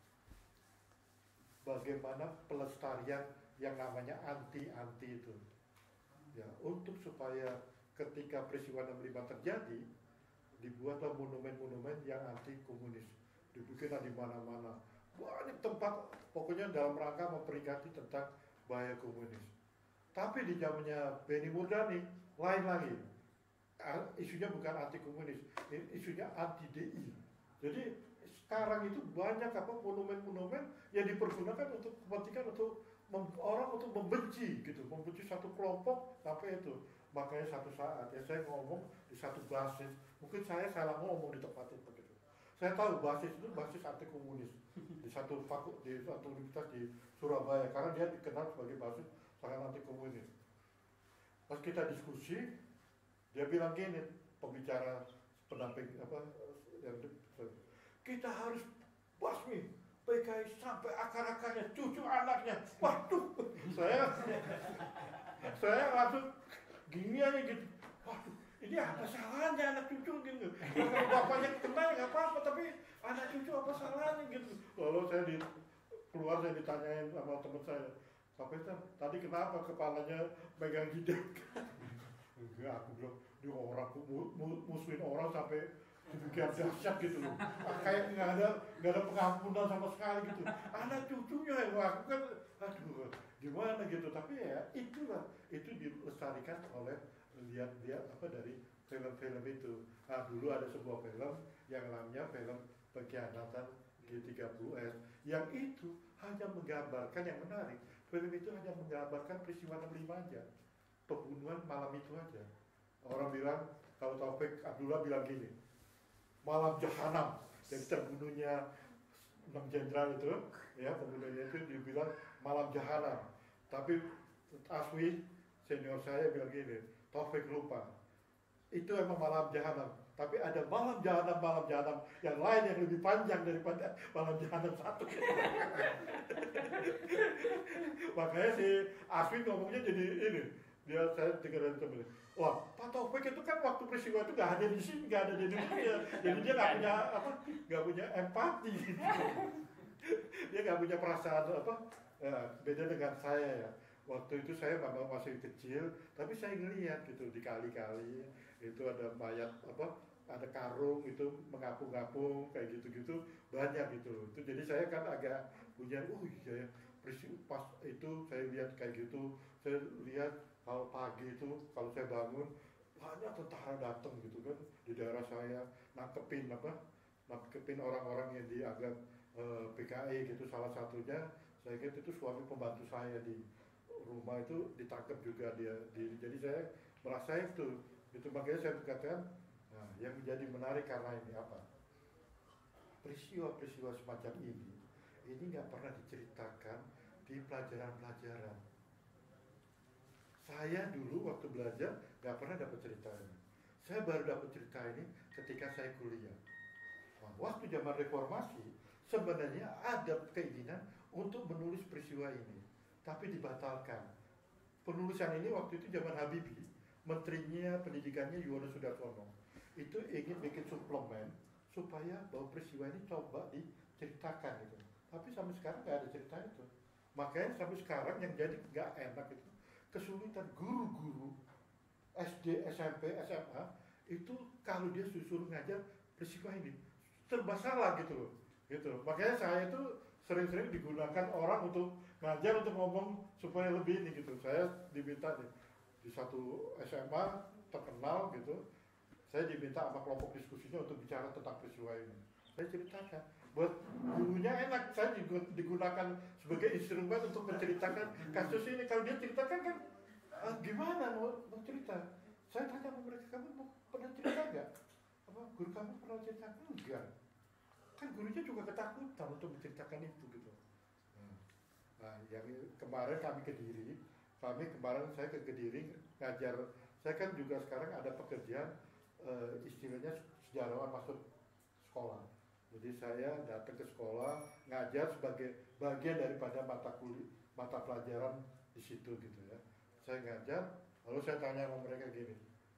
bagaimana pelestarian yang namanya anti itu, ya untuk supaya ketika peristiwa 65 terjadi dibuatlah monumen-monumen yang anti komunis, dibikinlah di mana-mana banyak tempat, pokoknya dalam rangka memperingati tentang bahaya komunis. Tapi di zamannya Benny Murdani lain lagi. Isunya bukan anti komunis, isunya anti DI. Jadi sekarang itu banyak monumen-monumen yang dipergunakan untuk kepentingan untuk orang untuk membenci gitu, membenci satu kelompok sampai itu. Makanya satu saat ya saya ngomong di satu basis, mungkin saya salah ngomong di tempat itu begitu. Saya tahu basis itu basis anti komunis di satu universitas di Surabaya karena dia dikenal sebagai basis sangat anti komunis. Pas kita diskusi, dia bilang gini, pembicara pendamping kita harus basmi PKI sampai akar-akarnya, cucu anaknya. Waduh, saya langsung gini aja gitu. Waduh, ini apa salahnya anak cucu gitu. Kalau bapaknya kena ya nggak apa-apa, tapi anak cucu apa salahnya gitu. Lalu saya keluar saya ditanyain sama teman saya, tapi tadi kenapa kepalanya megang jidat? Enggak, aku bilang dia orang musuhin orang sampai demikian dahsyat gitu loh. Kayak nggak ada pengampunan sama sekali gitu. Anak cucunya yang aku kan, aduh gimana gitu. Tapi ya itulah, itu dilestarikan oleh lihat dari film-film itu. Nah dulu ada sebuah film yang namanya film Pengkhianatan G30S yang itu hanya menggambarkan yang menarik. Film itu hanya menggambarkan peristiwa 65 aja, pembunuhan malam itu aja. Orang bilang, kalau Taufik Abdullah bilang gini, malam jahanam. Jadi terbunuhnya 6 jenderal itu, ya pembunuhnya itu dibilang malam jahanam. Tapi Aswi senior saya bilang gini, Taufik lupa, itu emang malam jahanam. Tapi ada malam jahanam yang lain yang lebih panjang daripada malam jahanam satu. Makanya si Aswi ngomongnya jadi ini. Saya dengar dari temen, wah Pak Taufik itu kan waktu peristiwa itu nggak ada di sini, nggak ada di Indonesia, jadi dia nggak punya empati, gitu. Dia nggak punya perasaan beda dengan saya ya. Waktu itu saya memang masih kecil, tapi saya ngelihat gitu di kali-kali itu ada mayat ada karung itu mengapung-apung kayak gitu-gitu banyak gitu loh. Itu jadi saya kan agak punya iya ya, pas itu saya lihat kayak gitu, saya lihat kalau pagi itu kalau saya bangun banyak tentara datang gitu kan di daerah saya nangkepin orang-orang yang dianggap PKI gitu. Salah satunya saya ingat itu suami pembantu saya di rumah itu ditangkap juga dia jadi saya merasa itu makanya saya katakan yang menjadi menarik karena ini apa, peristiwa-peristiwa semacam ini nggak pernah diceritakan di pelajaran-pelajaran. Saya dulu waktu belajar nggak pernah dapat cerita ini. Saya baru dapat cerita ini ketika saya kuliah. Nah, waktu zaman reformasi sebenarnya ada keinginan untuk menulis peristiwa ini, tapi dibatalkan. Penulisan ini waktu itu zaman Habibie, menterinya pendidikannya Yohanes Sudarsono, itu ingin bikin suplemen supaya bahwa peristiwa ini coba diceritakan gitu. Tapi sampai sekarang nggak ada cerita itu. Makanya sampai sekarang yang jadi nggak enak itu kesulitan guru-guru SD, SMP, SMA itu kalau dia suruh ngajar peristiwa ini serba salah gitu loh. Makanya saya itu sering-sering digunakan orang untuk ngajar untuk ngomong supaya lebih ini gitu. Saya diminta di satu SMA terkenal gitu, saya diminta sama kelompok diskusinya untuk bicara tentang peristiwa ini. Saya ceritakan, buat gurunya enak, saya digunakan sebagai instrumen untuk menceritakan kasus ini. Kalau dia ceritakan kan gimana mau cerita? Saya tanya sama mereka, kamu pernah cerita nggak? Guru kamu pernah cerita? Enggak. Kan gurunya juga ketakutan untuk menceritakan itu gitu. Nah, yang kemarin saya ke Kediri ngajar. Saya kan juga sekarang ada pekerjaan istilahnya sejarawan masuk sekolah. Jadi saya datang ke sekolah ngajar sebagai bagian daripada mata pelajaran di situ gitu ya. Saya ngajar, lalu saya tanya sama mereka gini,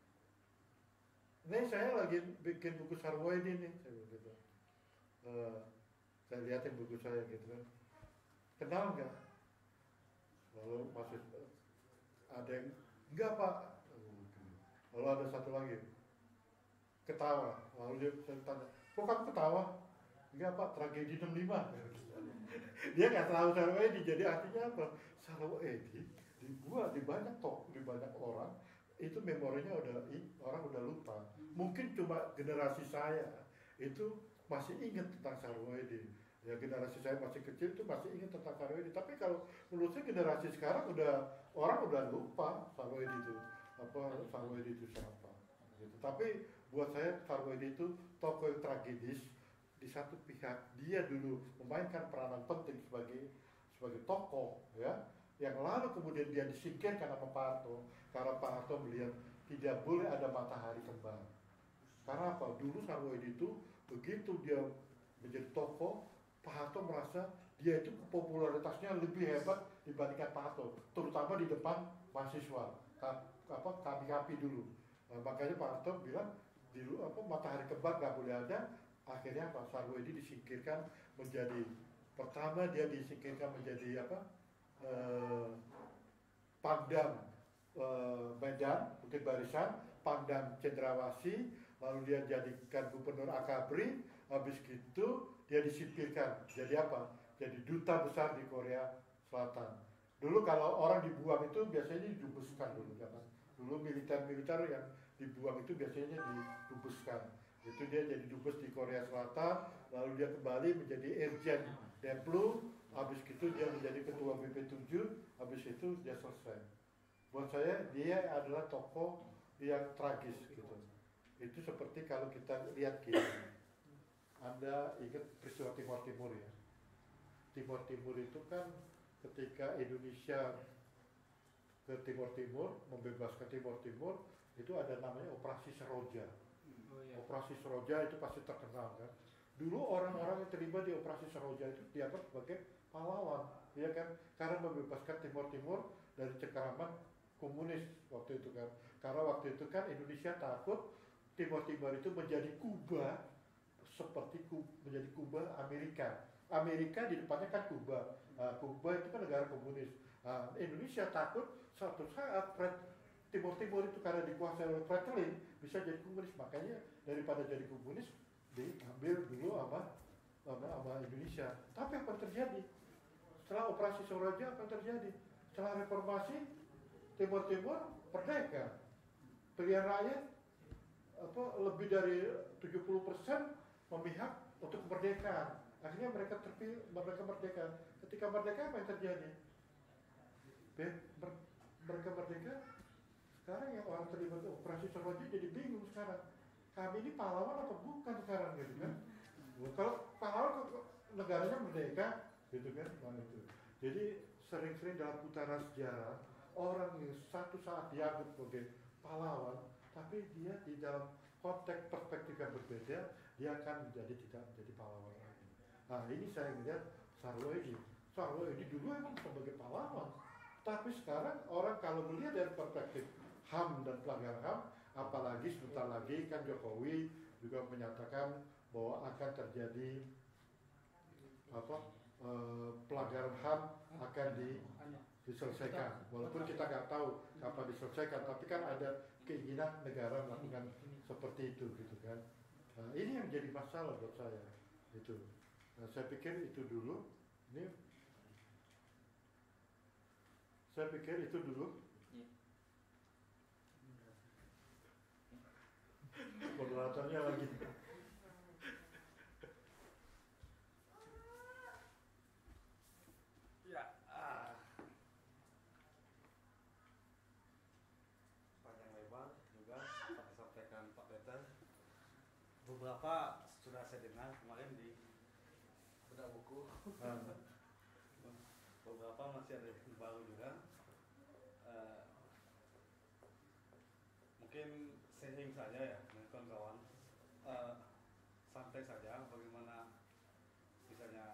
ini saya lagi bikin buku Sarwoedi nih, saya gitu. Saya lihatin buku saya gitu kan, kenal nggak? Lalu masih ada yang enggak pak. Lalu ada satu lagi ketawa. Lalu saya tanya, kok kamu ketawa? Enggak pak, tragedi 65. Dia nggak tahu Sarwoedi, jadi artinya apa? Sarwoedi dibuat di banyak orang itu memorinya orang udah lupa. Mungkin cuma generasi saya itu masih ingat tentang Sarwoedi. Ya generasi saya masih kecil itu masih ingat tentang Sarwoedi. Tapi kalau menurut saya generasi sekarang orang udah lupa Sarwoedi itu siapa. Gitu. Tapi buat saya Sarwoedi itu tokoh yang tragedis. Di satu pihak dia dulu memainkan peranan penting sebagai tokoh ya, yang lalu kemudian dia disingkirkan sama Pak Harto karena Pak Harto melihat tidak boleh ada matahari kembar. Karena apa? Dulu Sarwoedi itu begitu dia menjadi tokoh, Pak Harto merasa dia itu popularitasnya lebih hebat dibandingkan Pak Harto, terutama di depan mahasiswa. Kami dulu. Nah, makanya Pak Harto bilang matahari kembar nggak boleh ada. Akhirnya Pak Sarwoedi disingkirkan menjadi Pangdam Medan, Bukit Barisan, Pangdam Cendrawasih, lalu dia jadikan gubernur Akabri, habis gitu dia disipirkan jadi apa? Jadi duta besar di Korea Selatan. Dulu kalau orang dibuang itu biasanya didubeskan dulu kan. Dulu militer yang dibuang itu biasanya didubeskan. Itu dia jadi dubes di Korea Selatan, lalu dia kembali menjadi Irjen Deplu, habis itu dia menjadi ketua BP7, habis itu dia selesai. Buat saya dia adalah tokoh yang tragis gitu. Itu seperti kalau kita lihat gini, Anda ingat peristiwa Timor Timur ya? Timor Timur itu kan ketika Indonesia ke Timor Timur, membebaskan Timor Timur, itu ada namanya Operasi Seroja. Operasi Seroja itu pasti terkenal kan. Dulu orang-orang yang terlibat di Operasi Seroja itu dianggap sebagai pahlawan, ya kan? Karena membebaskan Timor Timur dari cengkeraman komunis waktu itu kan. Karena waktu itu kan Indonesia takut Timor Timur itu menjadi Kuba, seperti menjadi Kuba Amerika. Amerika di depannya kan Kuba. Kuba itu kan negara komunis. Indonesia takut suatu saat Timur itu karena dikuasai oleh Franklin bisa jadi komunis, makanya daripada jadi komunis diambil dulu sama Indonesia. Tapi apa yang terjadi? Setelah operasi Suraja apa yang terjadi? Setelah reformasi Timur merdeka. Pilihan rakyat lebih dari 70% memihak untuk kemerdekaan. Akhirnya mereka merdeka. Ketika merdeka apa yang terjadi? Mereka merdeka. Sekarang yang orang terlibat operasi Suraja jadi bingung sekarang. Kami ini pahlawan atau bukan sekarang gitu kan? Kalau pahlawan negaranya merdeka gitu kan? Itu. Jadi sering-sering dalam putaran sejarah orang yang satu saat dianggap sebagai pahlawan, tapi dia di dalam konteks perspektif yang berbeda, dia akan tidak menjadi pahlawan lagi. Nah ini saya melihat Sarwoedi dulu emang sebagai pahlawan, tapi sekarang orang kalau melihat dari perspektif HAM dan pelanggaran HAM, apalagi sebentar lagi kan Jokowi juga menyatakan bahwa akan terjadi pelanggaran HAM akan diselesaikan. Walaupun kita nggak tahu kapan diselesaikan, tapi kan ada keinginan negara melakukan seperti itu gitu kan. Nah, ini yang jadi masalah buat saya itu. Nah, saya pikir itu dulu. Moderatornya lagi. Panjang lebar juga disampaikan Pak Peter. Beberapa sudah saya dengar kemarin di bedah buku. Beberapa masih ada yang baru juga. Mungkin sharing saja ya dengan kawan-kawan. Santai saja bagaimana misalnya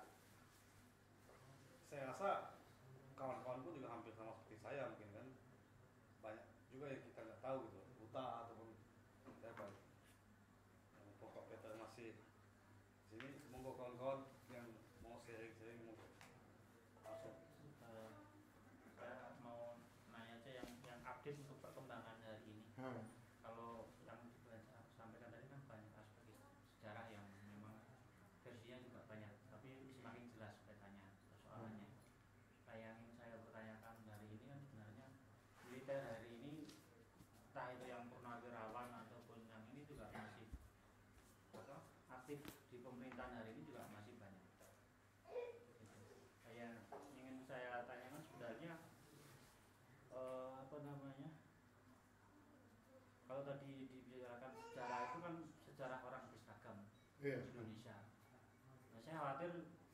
saya rasa kawan-kawan pun juga hampir sama seperti saya mungkin kan, banyak juga yang kita nggak tahu gitu, buta ataupun apa. Pokok Peter masih sini, monggo kawan-kawan yang mau sharing mau masuk. Saya mau nanya aja yang update untuk perkembangan hari ini. Kalau yang sampaikan tadi kan banyak aspek sejarah yang memang versinya juga banyak, tapi semakin jelas petanya persoalannya. Yang ingin saya pertanyakan hari ini kan sebenarnya militer hari ini, entah itu yang purnawirawan ataupun yang ini juga masih aktif di pemerintahan hari ini juga masih banyak. Yang ingin saya tanyakan sebenarnya kalau tadi dibicarakan sejarah itu kan sejarah orang berseragam di Indonesia. Nah, saya khawatir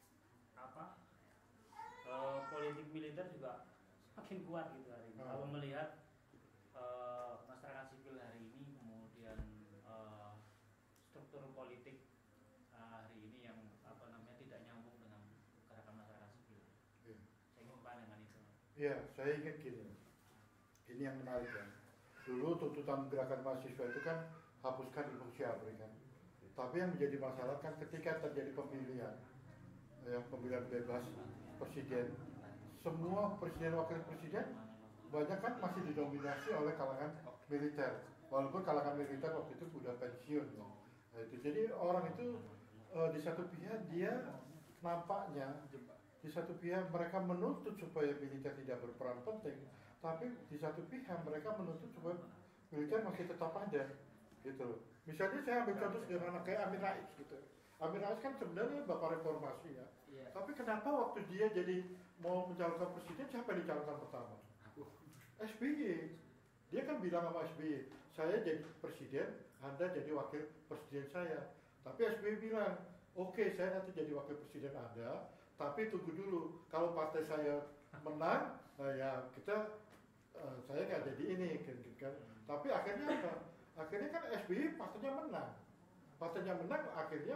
politik militer juga semakin kuat gitu hari ini. Kalau melihat masyarakat sipil hari ini, kemudian struktur politik hari ini yang tidak nyambung dengan gerakan masyarakat sipil. Saya ingin dengan itu. Iya, saya ingat gini. Ini yang menarik ya. Dulu tuntutan gerakan mahasiswa itu kan hapuskan Ibu Syabri kan. Tapi yang menjadi masalah kan ketika terjadi pemilihan bebas presiden, semua presiden wakil presiden banyak kan masih didominasi oleh kalangan militer. Walaupun kalangan militer waktu itu sudah pensiun ya. Nah, itu jadi orang itu di satu pihak dia nampaknya di satu pihak mereka menuntut supaya militer tidak berperan penting, tapi di satu pihak mereka menuntut supaya militer masih tetap ada gitu. Misalnya saya ambil contoh sederhana kayak Amin Rais gitu. Amin Rais kan sebenarnya bapak reformasi ya. Tapi kenapa waktu dia jadi mau mencalonkan presiden, siapa yang dicalonkan pertama? SBY. Dia kan bilang sama SBY, saya jadi presiden, Anda jadi wakil presiden saya. Tapi SBY bilang, oke, saya nanti jadi wakil presiden Anda, tapi tunggu dulu. Kalau partai saya menang, ya saya nggak jadi ini kan. Tapi akhirnya apa? Akhirnya kan SBY partainya menang. Akhirnya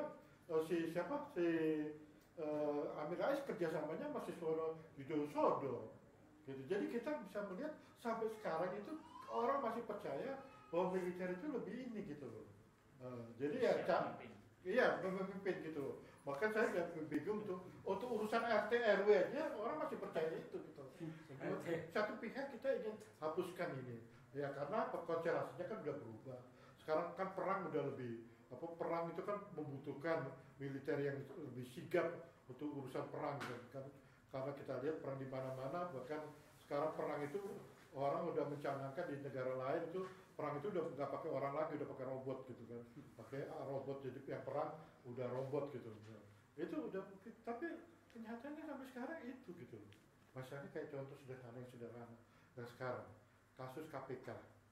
Amin Rais kerjasamanya masih Suwono Widodo. Gitu. Jadi kita bisa melihat sampai sekarang itu orang masih percaya bahwa militer itu lebih ini gitu loh. Jadi ya memimpin gitu loh. Maka saya agak bingung tuh untuk urusan RT RW aja orang masih percaya itu gitu. Satu pihak kita ingin hapuskan ini. Ya karena apa? Konstelasinya kan udah berubah. Sekarang kan perang udah lebih perang itu kan membutuhkan militer yang lebih sigap untuk urusan perang kan. Karena kita lihat perang di mana-mana, bahkan sekarang perang itu orang udah mencanangkan di negara lain itu perang itu udah nggak pakai orang lagi, udah pakai robot gitu kan, pakai robot, jadi yang perang udah robot gitu. Itu udah, tapi kenyataannya sampai sekarang itu gitu. Masalahnya kayak contoh sederhana yang sederhana. Nah sekarang kasus KPK,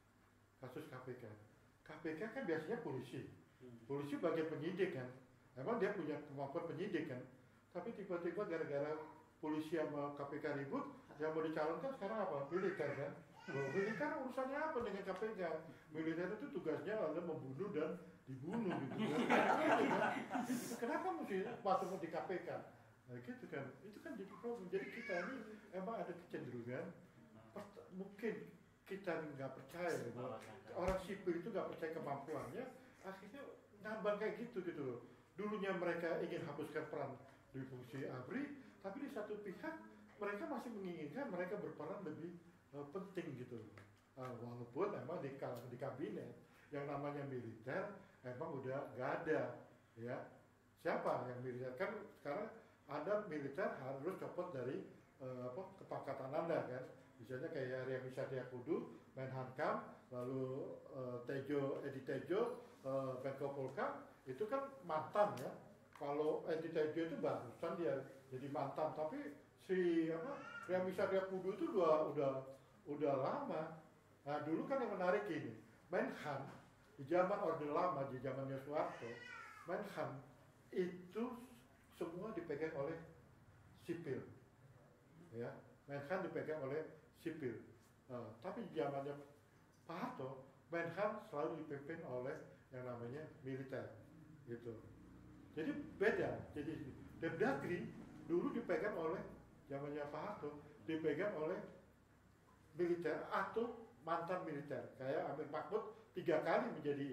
KPK kan biasanya polisi bagian penyidik kan, emang dia punya kemampuan penyidik kan, tapi tiba-tiba gara-gara polisi sama KPK ribut, yang mau dicalonkan sekarang apa? Militer kan. Militer urusannya apa dengan KPK? Militer itu tugasnya adalah membunuh dan dibunuh gitu kan. Kenapa mesti masuk di KPK? Nah gitu kan, itu kan jadi problem. Jadi kita ini emang ada kecenderungan, mungkin kita nggak percaya bahwa orang sipil itu nggak percaya kemampuannya, akhirnya nambah kayak gitu loh. Dulunya mereka ingin hapuskan peran di fungsi ABRI, tapi di satu pihak mereka masih menginginkan mereka berperan lebih penting gitu. Walaupun emang di kabinet yang namanya militer emang udah nggak ada, ya. Siapa yang militer? Kan sekarang ada militer harus copot dari kepangkatan Anda kan. Misalnya kayak Riami Satyakudu, Menhankam, lalu Edi Tejo, Menko Polhukam, itu kan mantan ya. Kalau Edi Tejo itu barusan dia jadi mantan, tapi si Riami Satyakudu itu udah lama. Nah dulu kan yang menarik ini, Menhan di zaman Orde Lama, di zamannya Soeharto, Menhan itu semua dipegang oleh sipil, ya. Menhan dipegang oleh sipil. Tapi di zamannya Pak Harto, Menhan selalu dipimpin oleh yang namanya militer, gitu. Jadi beda. Jadi Depdagri dulu dipegang oleh zamannya Pak Harto, dipegang oleh militer atau mantan militer. Kayak Amir Mahmud 3 kali menjadi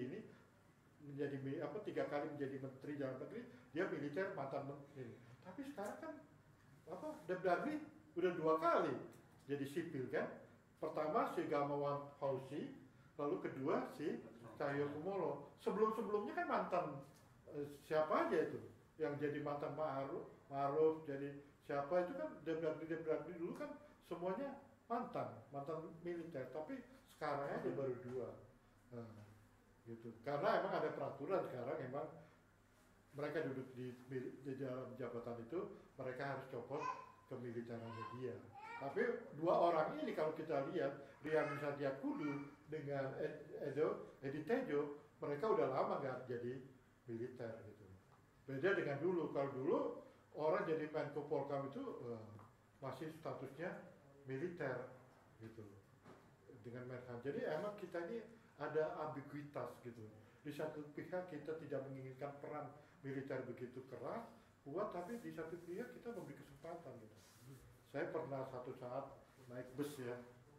3 kali menjadi menteri dalam negeri, dia militer mantan menteri. Tapi sekarang kan Depdagri udah 2 kali jadi sipil kan. Pertama si Gamawan Fauzi, lalu kedua si Cahyokumolo. Sebelumnya kan mantan siapa aja itu yang jadi mantan Ma'ruf, jadi siapa itu kan Depdagri dulu kan semuanya mantan militer, tapi sekarang aja baru 2. Gitu. Karena emang ada peraturan sekarang, emang mereka duduk di dalam jabatan itu mereka harus copot kemiliterannya dia. Tapi 2 orang ini kalau kita lihat, Riami Satyakudu dengan Edi Tejo, mereka udah lama nggak jadi militer gitu. Beda dengan dulu. Kalau dulu orang jadi Menko Polhukam itu masih statusnya militer gitu dengan Menhan. Jadi emang kita ini ada ambiguitas gitu. Di satu pihak kita tidak menginginkan peran militer begitu keras, kuat, tapi di satu pihak kita memberi kesempatan gitu. Saya pernah satu saat naik bus gitu.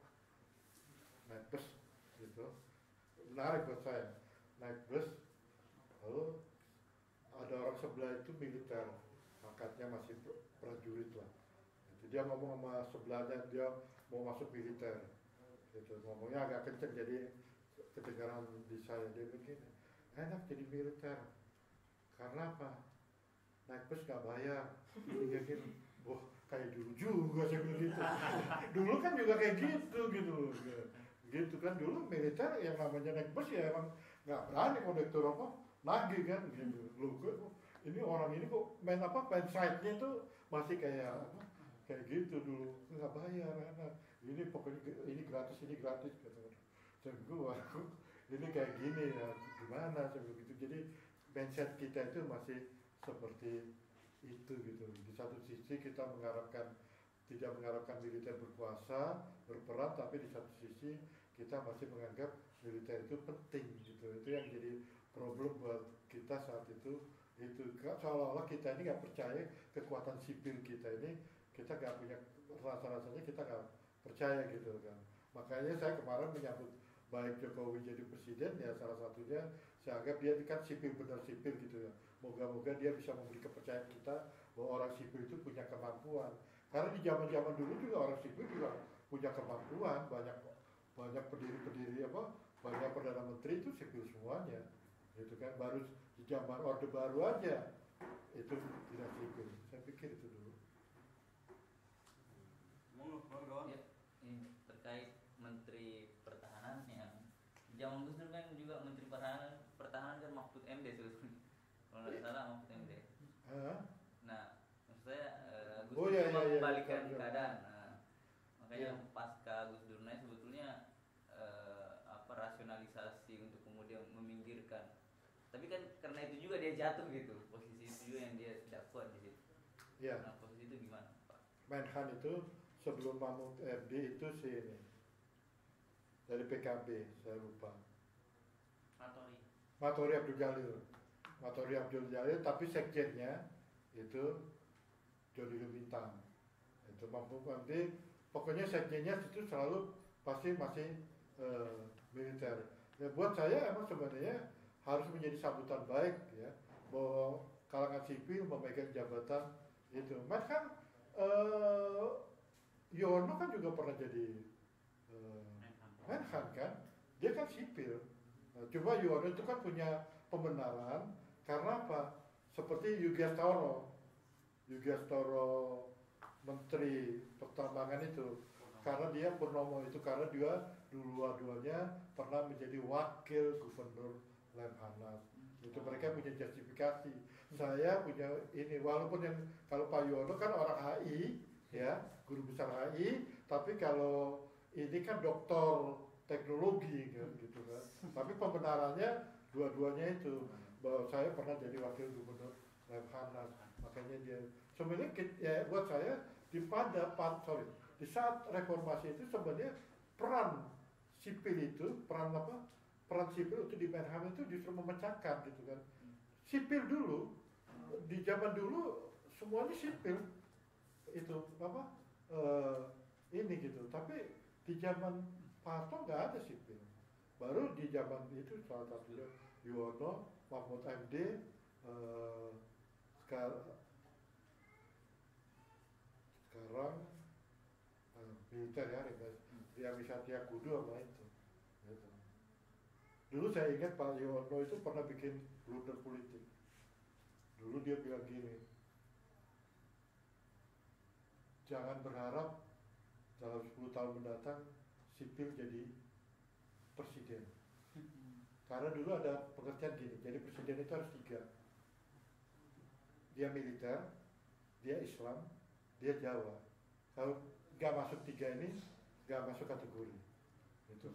Menarik buat saya. Naik bus, lalu ada orang sebelah itu militer, pangkatnya masih prajurit lah. Jadi dia ngomong sama sebelahnya, dia mau masuk militer. Gitu. Ngomongnya agak kenceng, jadi kedengaran di saya. Dia begini, enak jadi militer karena apa? Naik bus gak bayar. Dia gini, wah kayak dulu juga saya bilang gitu. Dulu kan juga kayak gitu gitu kan. Dulu militer yang namanya naik bus ya emang gak berani kondektur lagi kan gitu. Loh ini orang ini kok main side-nya itu masih kayak gitu dulu, nggak bayar enak. Ini pokoknya ini gratis gitu. Aku ini kayak gini ya, gimana begitu. Jadi mindset kita itu masih seperti itu gitu. Di satu sisi kita tidak mengharapkan militer berkuasa, berperan, tapi di satu sisi kita masih menganggap militer itu penting gitu. Itu yang jadi problem buat kita saat itu. Seolah-olah kita ini nggak percaya kekuatan sipil kita ini, kita nggak punya rasanya kita nggak percaya gitu kan. Makanya saya kemarin menyambut baik Jokowi jadi presiden, ya salah satunya saya anggap dia kan sipil, benar sipil gitu ya. Moga-moga dia bisa memberi kepercayaan kita bahwa orang sipil itu punya kemampuan. Karena di zaman-zaman dulu juga orang sipil juga punya kemampuan, banyak banyak pendiri-pendiri banyak perdana menteri itu sipil semuanya, gitu kan. Baru di zaman Orde Baru aja itu tidak sipil. Saya pikir itu dulu. Ya, ini terkait Menteri Pertahanan yang zaman Gus Dur kan juga Menteri Pertahanan kan Mahfud MD sebetulnya, kalau nggak salah Mahfud MD. Nah, maksud saya Gus Dur membalikan keadaan. Nah, makanya pasca Gus Dur naik sebetulnya rasionalisasi untuk kemudian meminggirkan. Tapi kan karena itu juga dia jatuh gitu, posisi itu juga yang dia tidak kuat di situ. Ya. Nah, posisi itu gimana, Pak? Menhan itu sebelum Mahfud MD itu si ini dari PKB, saya lupa. Matori Abdul Jalil, tapi sekjennya itu Jody Lubintang. Itu Mahfud MD, pokoknya sekjennya itu selalu pasti masih militer. Ya, buat saya emang sebenarnya harus menjadi sambutan baik ya, bahwa kalangan sipil memegang jabatan itu. Kan Yono kan juga pernah jadi Menhan kan, dia kan sipil. Cuma Yono itu kan punya pembenaran karena apa? Seperti Yugastoro Menteri Pertambangan itu, karena dia Purnomo itu karena dia dua-duanya pernah menjadi wakil gubernur Lemhanas. Itu mereka punya justifikasi. Saya punya ini, walaupun yang kalau Pak Yono kan orang HI ya, guru besar HI, tapi kalau ini kan doktor teknologi kan gitu kan. Tapi pembenarannya dua-duanya itu, bahwa saya pernah jadi wakil gubernur Lemhanas. Makanya dia sebenarnya ya, buat saya di saat reformasi itu sebenarnya peran sipil itu, peran sipil itu di Menhan itu justru memecahkan gitu kan. Sipil dulu, di zaman dulu semuanya sipil itu ini gitu. Tapi di zaman Pak Harto nggak ada sipil. Baru di zaman itu salah satunya Yuwono, Mahfud MD, sekarang militer ya, Riami Satya Kudu sama itu. Gitu. Dulu saya ingat Pak Yuwono itu pernah bikin blunder politik. Dulu dia bilang gini, jangan berharap dalam 10 tahun mendatang sipil jadi presiden. Karena dulu ada pengertian gini, jadi presiden itu harus 3. Dia militer, dia Islam, dia Jawa. Kalau nggak masuk 3 ini, nggak masuk kategori. Gitu.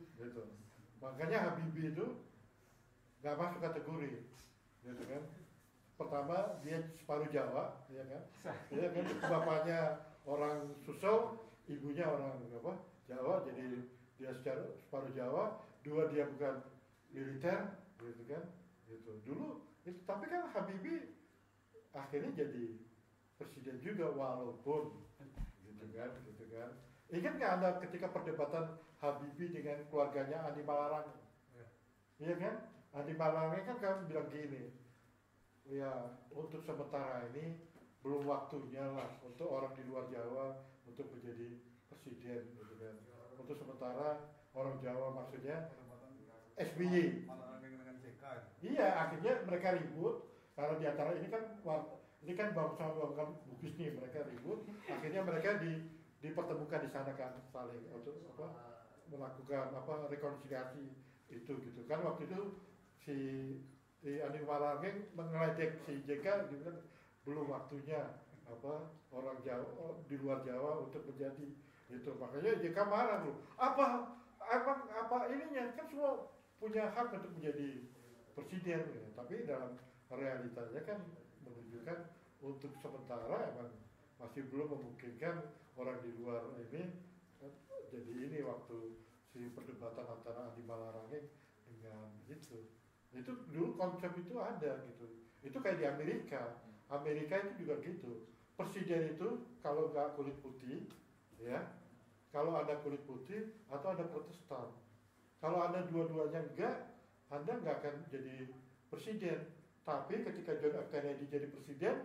Makanya Habibie itu nggak masuk kategori, gitu kan. Pertama dia separuh Jawa, ya kan. Ya kan, bapaknya orang Susul, ibunya orang Jawa, jadi dia separuh Jawa. 2 dia bukan militer, gitu kan. Gitu. Dulu itu, tapi kan Habibie akhirnya jadi presiden juga walaupun gitu kan. Ingat nggak Anda ketika perdebatan Habibie dengan keluarganya Andi Malarangeng? Iya kan? Andi Malarangeng kan bilang gini, ya untuk sementara ini belum waktunya lah untuk orang di luar Jawa untuk menjadi presiden, gitu kan. Untuk sementara orang Jawa maksudnya SBY. Iya, akhirnya mereka ribut karena diantara ini kan bangsa Bugis nih, mereka ribut. Akhirnya mereka dipertemukan di sana kan, saling untuk melakukan rekonsiliasi itu gitu kan. Waktu itu si Andi Malarangeng mengeledek si JK gitu kan, belum waktunya orang Jawa di luar Jawa untuk menjadi itu. Makanya JK marah tuh. Apa ininya kan semua punya hak untuk menjadi presiden gitu. Tapi dalam realitanya kan menunjukkan untuk sementara emang masih belum memungkinkan orang di luar ini. Jadi ini waktu si perdebatan antara Andi Malarangeng dengan itu dulu konsep itu ada gitu. Itu kayak di Amerika itu juga gitu. Presiden itu kalau nggak kulit putih ya, kalau ada kulit putih atau ada Protestan. Kalau Anda dua-duanya enggak, Anda nggak akan jadi presiden. Tapi ketika John F. Kennedy jadi presiden,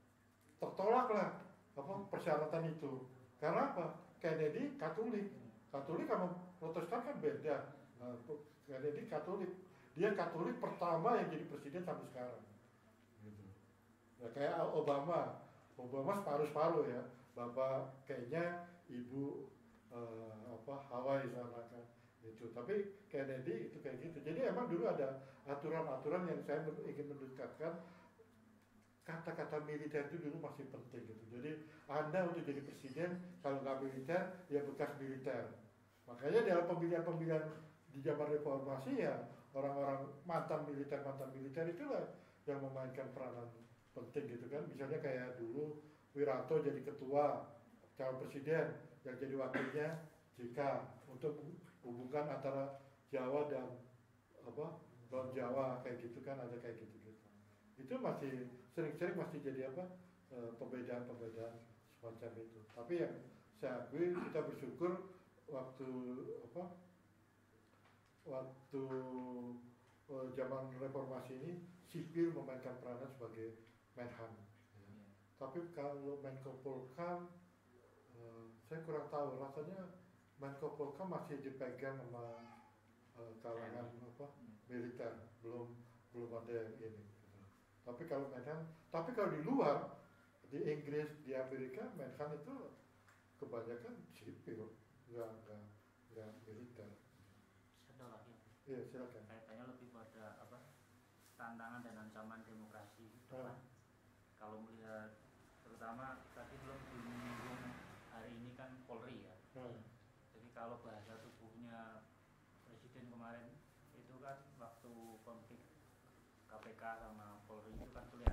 tertolaklah persyaratan itu. Karena apa? Kennedy Katolik, Katolik sama Protestan kan beda. Nah, Kennedy Katolik, dia Katolik pertama yang jadi presiden sampai sekarang. Gitu. Ya, kayak Obama separuh-separuh ya. Bapak kayaknya ibu Hawaii sana kan itu. Tapi Kennedy itu kayak gitu. Jadi emang dulu ada aturan-aturan yang saya ingin mendekatkan kata-kata militer itu dulu masih penting gitu. Jadi Anda untuk jadi presiden kalau nggak militer ya bekas militer. Makanya dalam pemilihan-pemilihan di zaman reformasi ya orang-orang mantan militer itulah yang memainkan peranan penting gitu kan. Misalnya kayak dulu Wiranto jadi ketua calon presiden, yang jadi wakilnya JK untuk hubungkan antara Jawa dan non Jawa kayak gitu kan, ada kayak gitu. Itu masih sering-sering masih jadi pembedaan-pembedaan semacam itu. Tapi yang saya akui, kita bersyukur waktu zaman reformasi ini sipil memainkan peranan sebagai Menhan. Tapi kalau Menko Polhukam saya kurang tahu, rasanya Menko Polhukam masih dipegang sama kalangan militer, belum ada yang ini. Tapi kalau Menhan, di luar, di Inggris, di Amerika, Menhan itu kebanyakan sipil, nggak militer. Satu lagi. Iya, silakan. Kaitannya lebih pada tantangan dan ancaman demokrasi depan. Kalau melihat, terutama tadi belum menyinggung hari ini kan Polri ya. Jadi kalau bahasa tubuhnya Presiden kemarin itu kan waktu konflik KPK sama Polri itu kan kelihatan